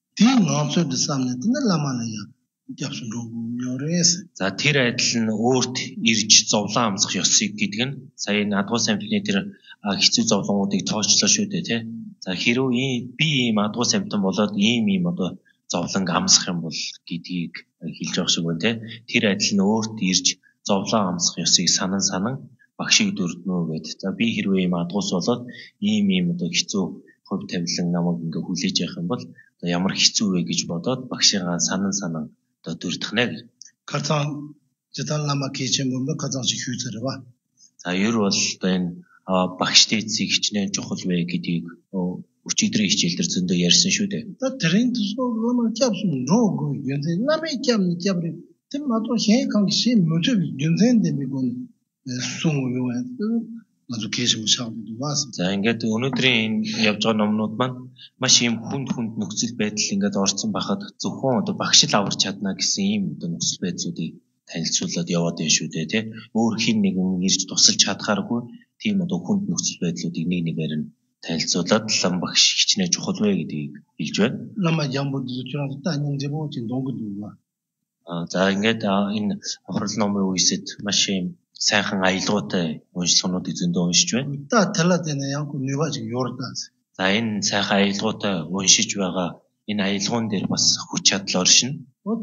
디나서드 삼네 din내라마나야 yapsun 요레스 за тэр адил нь өөрт ирж зовлон амсах ёсыг гэдэг нь сая энэ адгуус амьтны тэр хэцүү зовлонгуудыг тооцлоо шүү дээ тий. За хэрвээ би ийм адгуус амьтан болоод ийм одоо зовлон амсах юм бол гэдгийг хэлж байгаа шиг байна тий. Тэр адил нь өөрт ирж зовлон амсах ёсыг санан багшиг дурднөө гэдэг. За би хэрвээ ийм адгуус болоод ийм одоо хэцүү хувь тавилан намайг ингээ хүлээж явах юм бол одоо ямар хэцүү вэ гэж бодоод багшигаа санан одоо дурдах нэ. 가장 제단라마 계체문도 가장 휴즈를 봐. За ер бол одоо энэ багштай эцэг хичнээн чухал вэ гэдгийг өчигдрийн хичээлдэр зөндөө ярьсан шүү дээ. 다 트렌드 소로만 잡순 로고 연세 남의 잡리 темато хэнкан 시 모두 연세인데 미군 숭우요에 아주 계속 샤우도 왔어. За ингээд өнөөдрийн явж байгаа номнууд маань маш ийм хүнд нөхцөл байдал ингээд орсон байхад зөвхөн одоо багш л аварч чадна гэсэн ийм одоо нөхцөл байдлуудыг танилцуулаад яваад байна шүү дээ тий. Өөр хин нэгэн ирж тусалж чадхааргүй тийм одоо хүнд нөхцөл байдлуудыг нэг нэгээр нь танилцуулаад лам багш хичнээн чухал вэ гэдгийг хэлж байна. Лама ямбод зүчран таанинжээ боочин донгодуга. За ингээд энэ аврал номын үеэд маш ийм сайхан аялгаутай уншлагуудыг зөндөө уншиж байна. Та талаадын янку ниваж ёрдаас. За энэ сайхан аялгаутай уншиж байгаа энэ аялгаунд дээр бас хүч чадал оршино.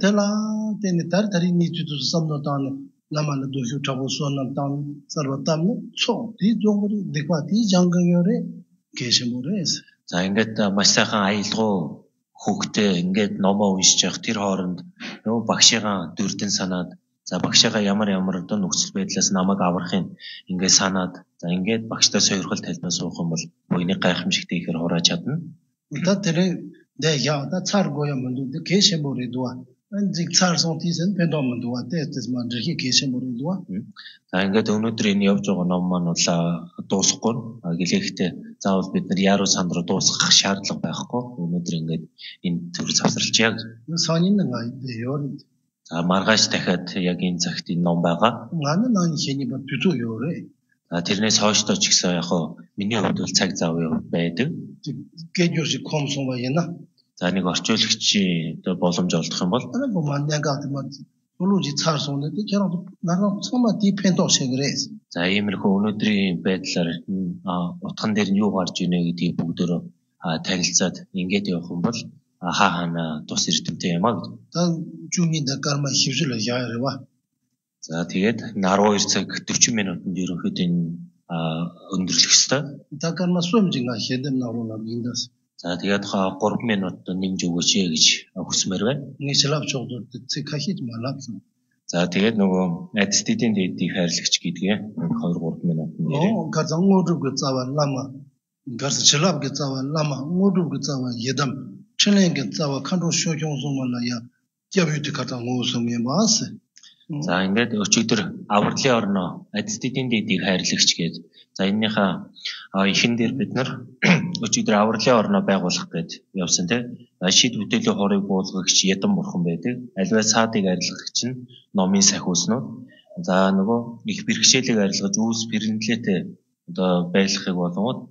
Талаадын тарин нийцүүд самнотан ламана дөхөж чагуусонан тан сарватам цоо ди зогори деквати жангаёрэ гэшмөрээс. За ингээд маш сайхан аялгау хүүхдээ ингээд номоо уншиж явах тэр хооронд нөгөө багшигаа дүрдэн санаад за багшигаа ямар одоо нөхцөл байдлаас намайг аврахын ингээд санаад за ингээд багштай сойрхол талбай суух юм бол буйны гайхамшигтэй ихээр хурааж чадна. Та тэр дэя та царгоя мөндө гэшмөрөдөө анзиг царсон тийсэн пендомөндөө тэтэс мандрхи гэшмөрөдөө. За ингээд өнөөдөр энэ явж байгаа ном маань бол дуусахгүй. Гэлээхдээ заавал бид нар яруу санд руу дуусгах шаардлага байхгүй. Өнөөдөр ингээд энэ төр завсарлаж яг сонин нэг ёр. За маргааш дахиад яг энэ цагт энэ ном байгаа. Нааны хэний ба түзүү ёрэ. тэрнээс хойшлоо ч гэсэн яг хоо миний хувьд бол цаг зав байдаг. Гэжүүш комсон байна. За нэг орчуулагчийн одоо боломж олдох юм бол 아니 뭐 만나가도 뭐 블루지 차르송데 저런 나랑 처음에 디펜더 쉐그레스. За иймэрхүү өнөөдрийн байдлаар утган дээр нь юу гарч ийнэ гэдгийг бүгдөө танилцаад ингээд явах юм бол хаана тус эрдэмтэй юм аа гэдэг. 단 중인데 карма хөвжлөө яарва. За тэгээд 12 цаг 40 минутанд ерөнхийдөө энэ өндөрлөх ёстой. Та карма сүмжинга хэдэм наруулаа индас. За тэгээд 3 минут нэмж өгөөч гэж хүсмээр байна. Нийслав чогдод цэкахиж малавсан. За тэгээд нөгөө аттеститийн дэдийг хайрлагч гэдгээ 2-3 минут нэрээ. 가장 모르고 자와 라마 가서 칠랍게 자와 라마 모르고 자와 예담 칠랭게 자와 칸로 쇼종송만나야 야비트 가장 모습이 마스. За ингээд өчигдөр авралын орноо аттеститийн дэдийг хайрлагч гээд за энэнийхээ ихэн дээр бид нар өчигдөр авралын орноо байгуулах гээд явсан те шид бүтээлийн хорыг буулгагч ядан бурхан байдаг. Альваа цаадыг арилгагч нь номын сахиуснууд. За нөгөө их бэрхшээлийг арилгаж үүс пэрэндлээтэй одоо байлгахыг болгоод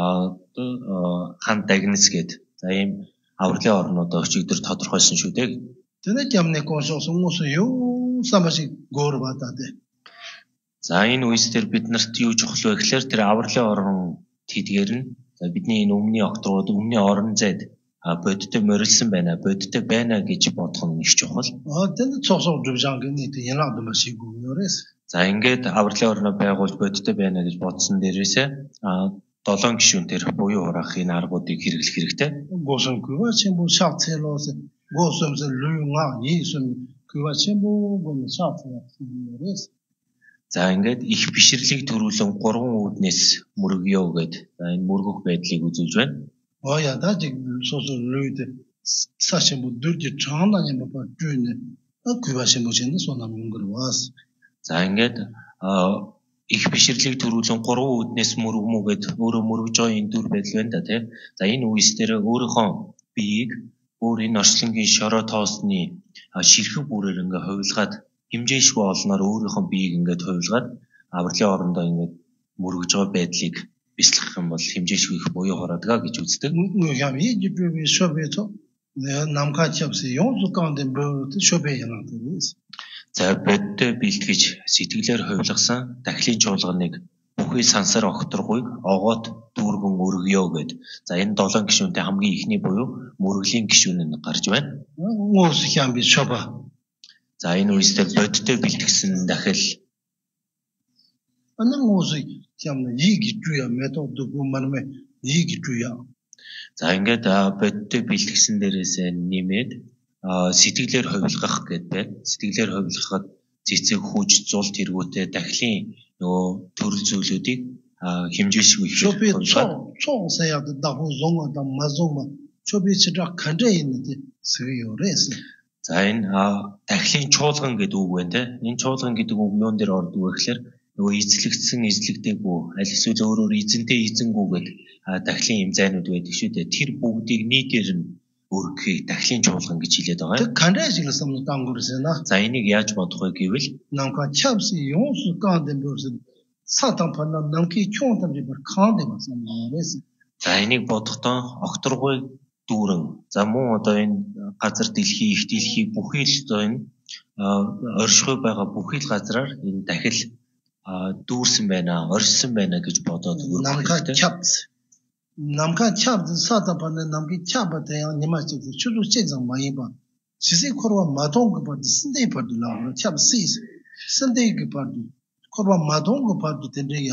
хан дагнас гээд за ийм авралын орнууд өчигдөр тодорхойлсон шүү дээ. Тэнийг ямны консолс хүмүүс юу самашиг гоорватаад. За энэ үеэр бид нарт юу чухал вэ гэхээр тэр авралын орон тэдгээр нь бидний энэ өмнөний окторууд өмнөний орон зайд бодтой морилсан байна, бодтой байна гэж бодох нь их чухал. 근데 초소 주장근이 연락도 마시고 요래서. За ингээд авралын орноо байгуулж бодтой байна гэж бодсон дээрээсээ 7 гишүүн дээр буюу хураахын аргуудыг хэрэглэх хэрэгтэй. 무슨 그거 전부 샤트로서 무슨 류가 예수 그거 전부 보면 샤트로서. За ингээд их бишрлийг төрүүлэн 3 үүднээс мөргөё гэд энэ мөргөх байдлыг үзүүлж байна. 야, 나 지금 소소 류데 사실 뭐 늘지 장난이 뭐 주네. 그거 신부신 소나는 걸 와서. За ингээд их бишрлийг төрүүлэн 3 үүднээс мөргөмөгээд өөрөө мөргөж байгаа энэ дүр байдал байна да тий. За энэ үеэс дээр өөрийнхөө биеийг өөр энэ орчлонгийн шороо тоосны ширхэг бүрээр ингээ хувилгаад хэмжээшгүй олноор өөрийнхөө биеийг ингээд хувилгаад авралын орондоо ингээд мөргөж байгаа байдлыг бяцлах юм бол хэмжээшгүй их буюу хороодгаа гэж үздэг. ям 이제 비 쇼베죠. 남같이 없이 용수 가운데 뭐 쇼베야나 그래서. За бодтой бэлтгэж сэтгэлээр хувилгасан дахлын чуулганыг бүхий сансар огторгүйг огоот дүүргэн өргөё гэд. За энэ 7 гишүүнтэй хамгийн ихний буюу мөргөлийн гишүүн нь гарч байна. 무슨 향비 쇼바. За энэ үедээ бодтой бэлтгэсэн дахил 아니 무슨 향나 이기 주야 메토드 그만매 이기 주야. За ингээд бодтой бэлтгэсэн дээрээсээ нэмээд сэтгэлээр хувилгах гэдэг. Сэтгэлээр хувилгахад цэцэг хүч зул тэргүүтэй дахлын нөгөө төрөл зүйлүүдийг хэмжээшгүй их 쇼비 총사야도 나고 종어다 마종마 쇼비 치라 간제 있는데 서요레스. За энэ дахлын чуулган гэдэг үг байна те. Энэ чуулган гэдэг үг юун дээр ордог вэ гэхээр нөгөө эзлэгдсэн эзлэгдээгүй аль эсвэл өөрөөр эзэнтэй эзэнгүү гэдэг дахлын имзайнууд байдаг шүү дээ. Тэр бүгдийг нийтээр нь өргөхийг дахлын чуулган гэж хэлээд байгаа. 그 간제지를 섬는 땅고르세나. За энийг яаж бодох вэ гэвэл 남과 찹시 용수 가운데 무슨 사탄 판나 남기 총탐지 버 칸데 맞습니다. За энийг бодохдоо огторгой дүүрэн за мөн одоо энэ газар дэлхий их дэлхий бүхий л одоо энэ оршихуй байгаа бүхий л газраар энэ дахил дүүрсэн байна, оршсон байна гэж бодоод 남과 찹스 남과 찹스 사탄 판나 남기 찹한테 니마치 주로 세상 많이 봐. 지세 코로와 마동 그 버드 신데 버드라 찹시스 신데 그 버드 코로와 마동 그 버드 된데야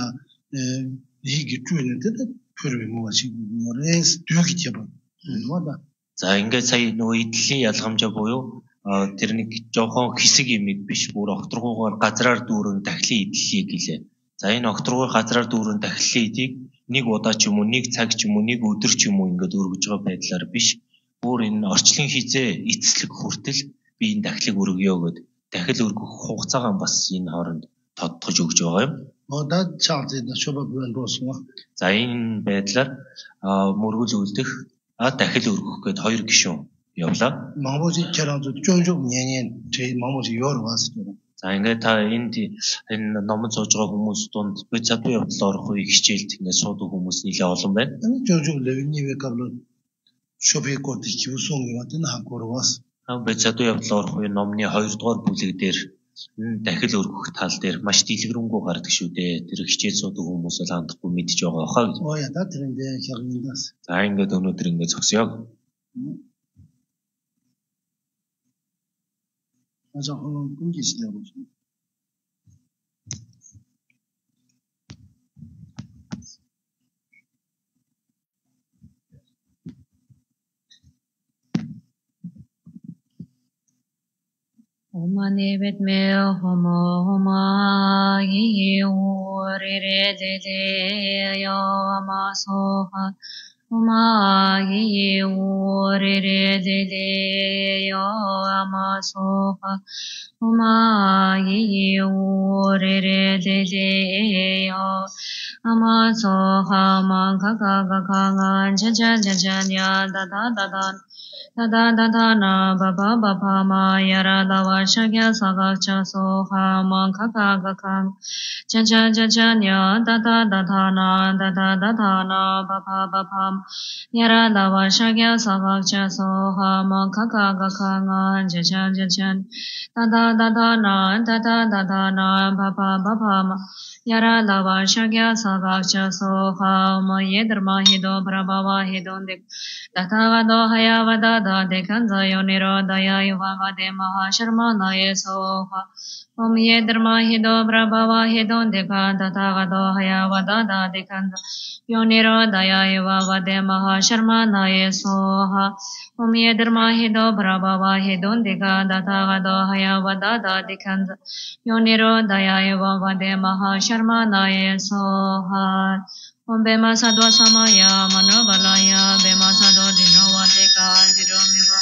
이게 주는데 그러면 뭐지 뭐래스 düğü 잡아. 뭐다. За ингээд сая нөгөө идлийн ялгамжаа буюу тэр нэг жоохон хэсэг юмэг биш бүр огторгуугаар газраар дүүрэн дахлын идлийг гэлээ. За энэ огторгуугаар газраар дүүрэн дахлын идийг нэг удаа ч юм уу нэг цаг ч юм уу нэг өдөр ч юм уу ингээд өргөж байгаа байдлаар биш бүр энэ орчлон хизээ эцэслэг хүртэл би энэ дахлыг өргөё гэд дахил өргөх хугацаагаа бас энэ хооронд тодтогж өгж байгаа юм. 나 차지다 쇼바브는 로스와. За энэ байдлаар мөргөл үлдэх дахил өргөх гээд 2 гишүүн явлаа. 망보지 저랑도 쫀쫀 년년 제 망보지 요로 왔어요. За ингээд та энэ номон сууж байгаа хүмүүс донд бид задуу явдал орох үе хичээлд ингээд суудаг хүмүүс нэлээд олон байна. 쫀쫀 레벨니베 가블 쇼베 코트 기우송이 같은 한국으로 왔어. Бид задуу явдал орох үе номны 2 дугаар бүлэг дээр дахил өргөх тал дээр маш дэлгэрэнгүй гардаг шүү дээ. Тэр хичээл суудаг хүмүүс бол хандахгүй мэдж байгаа хаа гэж. 야, 다 들은데 향인다스. За ингээд өнөөдөр ингээд зогсоё. 맞아, 오늘 끊기시려고. 오마네벳 메 호마 이오레레데데 야마소하 오마 이오레레데데 야마소하 오마 이오레레데데 야마소하 망가가가강한 자자자자냐 다다다단 다다다다나 바바바바마 야라다와 샤갸 사각차 소하 망카카가강 자자자자냐 다다다다나 다다다다나 바바바바마 Yaradava Shagya Savakcha Soha Makaka Gakanga Jachan Jachan Tata Dadana Tata Dadana Papa Papa Yaradava Shagya Savakcha Soha Mayedrma Hido Prabhava Hidondik Tatavado Hayavada Dekanza Yoniro Daya Yuvavade Mahasharmanaye Soha Om Yedrma Hido Prabhava Hidondika Tatavado Hayavada Dekanza Yoniro Daya Yuvavade Mahasharmanaye Soha Om Yedrma Hido Prabhava Hidondika Tatavado Hayavada Dekanza Yoniro Daya Yuvavade Mahasharmanaye Soha Om Bema Sadwa Samaya Manobalaya Bema Sado Dinowateka Didomiva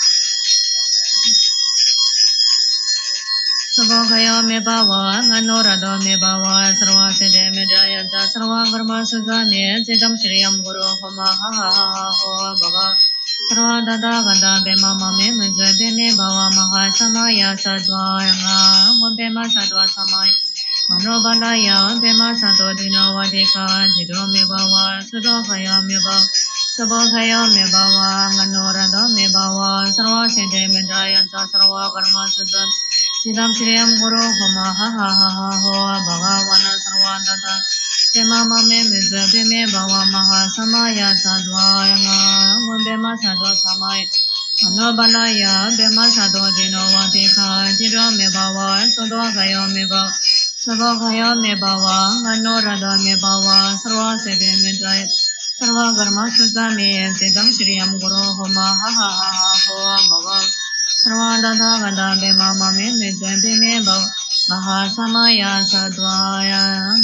Sabogaya Mebawa Ganorado Mebawa Sarwa Sede Medaya Sarwa Garma Suzane Sidam Shriyam Guru Homa Ha Ho Baba Sarwa Dada Gada Bema Mame Mezadene Bawa Maha Samaya Sadwaya Om Bema Sadwa Samaya Manobalaya Bema Sado Dinowateka Didomiva Sudokaya Meba Sabogaya Mebawa Ganorado Mebawa Sarwa Sede Medaya Sarwa Garma Suzane Sidam Shriyam Guru Homa Ha Ho Bhagavana Sarvadata Bema Mame Mizra Bime Bhava Maha Samaya Sadvaya Bema Sadva Samaya Manobalaya Bema Sadva Dinowateka Diro Me Bhava Sodvagaya Me Bhava Sabogaya Me Bhava Ganorada Me Bhava Sarva Sede Medaya Sarva Garma Suzame Sidam Shriyam Guru Homa Ha Ho Bhagavana Sarvadada Gada Bema Mame Mizra Bime Bhava Maha Samaya Sadvaya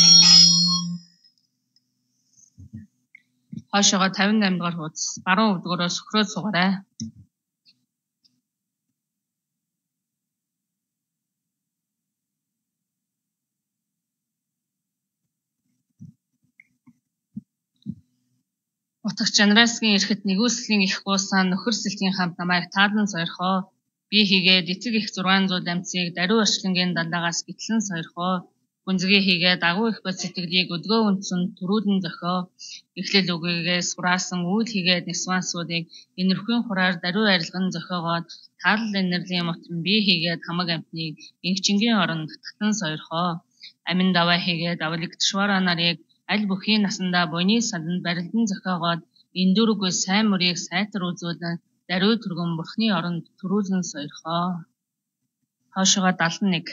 Хойшоогоо 58 дугаар хуудас баруун өвдгөрөө сөхрөөд суугаарай. Утгач Жанрайсгийн эрэхэд нэгүслийн их гуйсан нөхөр сэлтийн хамт намайг таадан сойрхоо. Би хийгээд эцэг их 600 амцыг даруй орчлонгийн далаагаас гэтлэн сойрхоо. Гүнзгий хийгээд агуу их бод сэтгэлийг өдгөө үндсэн төрүүлэн зохио. Эхлэл үгээс хураасан үйл хийгээд нисвансуудыг энэрхүйн хураар даруй арилган зохиогоод таалал энерлийн мотон би хийгээд хамаг амтныг инхчингийн оронд татан сойрхоо. Амин даваа хийгээд авлигдшвара нарыг аль бүхийн насандаа буйны санданд барилдан зохиогоод эндүргүй сайн мөрийг сайтар үзүүлэн даруй түргэн бурхны оронд төрүүлэн сойрхоо. Хойшоогоо 71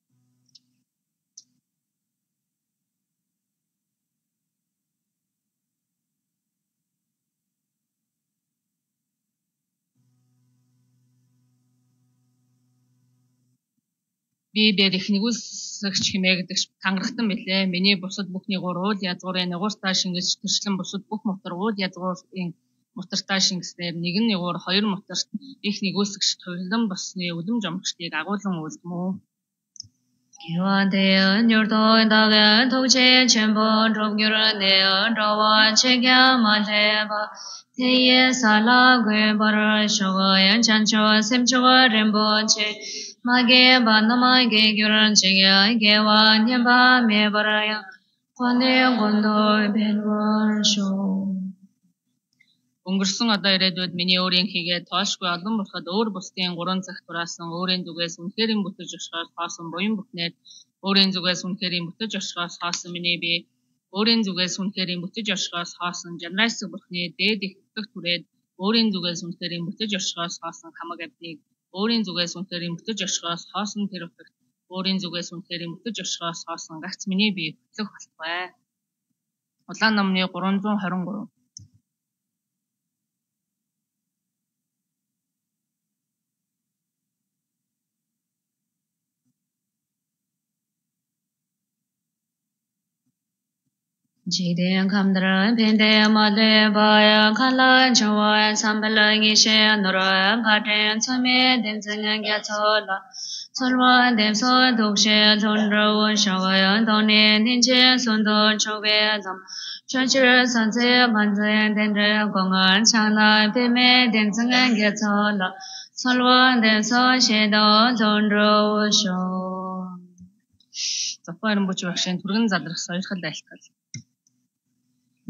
Би их нэгүсгч хэмээгдэгч тангарахтан билээ. Миний бусад бүхний уул язгуурын нугууртаа шингэж төрчлөн бусад бүх мотор уул язгуурын мотортаа шингэснээр нэгэн нугуур хоёр моторт их нэгүсгч төлөм босны үлэм жомчдыг агуулan үйлдэмүү. Kiwade nyurto daga thokche chenpo drobgyur ne drawa chekya maleba teye sala gwe bar shoga yan chancho semcho rembo che mage banama ge gyuran chekya gewa nyamba me baraya kone gondo benwar sho. Өнгөрсөн одоо ирээдүйд миний өөрийн хийгээд тоошгүй олон болоход өөр бусдын 3 цагт тураасан өөрийн зүгээс үнэхэрийн бүтэж оршихоос хоосон буян бүхнээд өөрийн зүгээс үнэхэрийн бүтэж оршихоос хоосон миний би өөрийн зүгээс үнэхэрийн бүтэж оршихоос хоосон Жанрайсаг бурхны дээд их утга түрээд өөрийн зүгээс үнэхэрийн бүтэж оршихоос хоосон хамаг амтныг өөрийн зүгээс үнэхэрийн бүтэж оршихоос хоосон тэр утгад өөрийн зүгээс үнэхэрийн бүтэж оршихоос хоосон гагц миний би хөтлөх болтугай. Улаан номны 323 Jiden kamdara pende male baya kala jawa sambala gishe nora gaten tsame denzenga gyatsola solwa demso dokshe tondro shawaya done dinche sondo chobe dam chachir sanse manze dendre gongan chana peme denzenga gyatsola solwa demso shedo tondro sho. Зохион бүч багшийн түргэн задрах сойрхол айлтгал.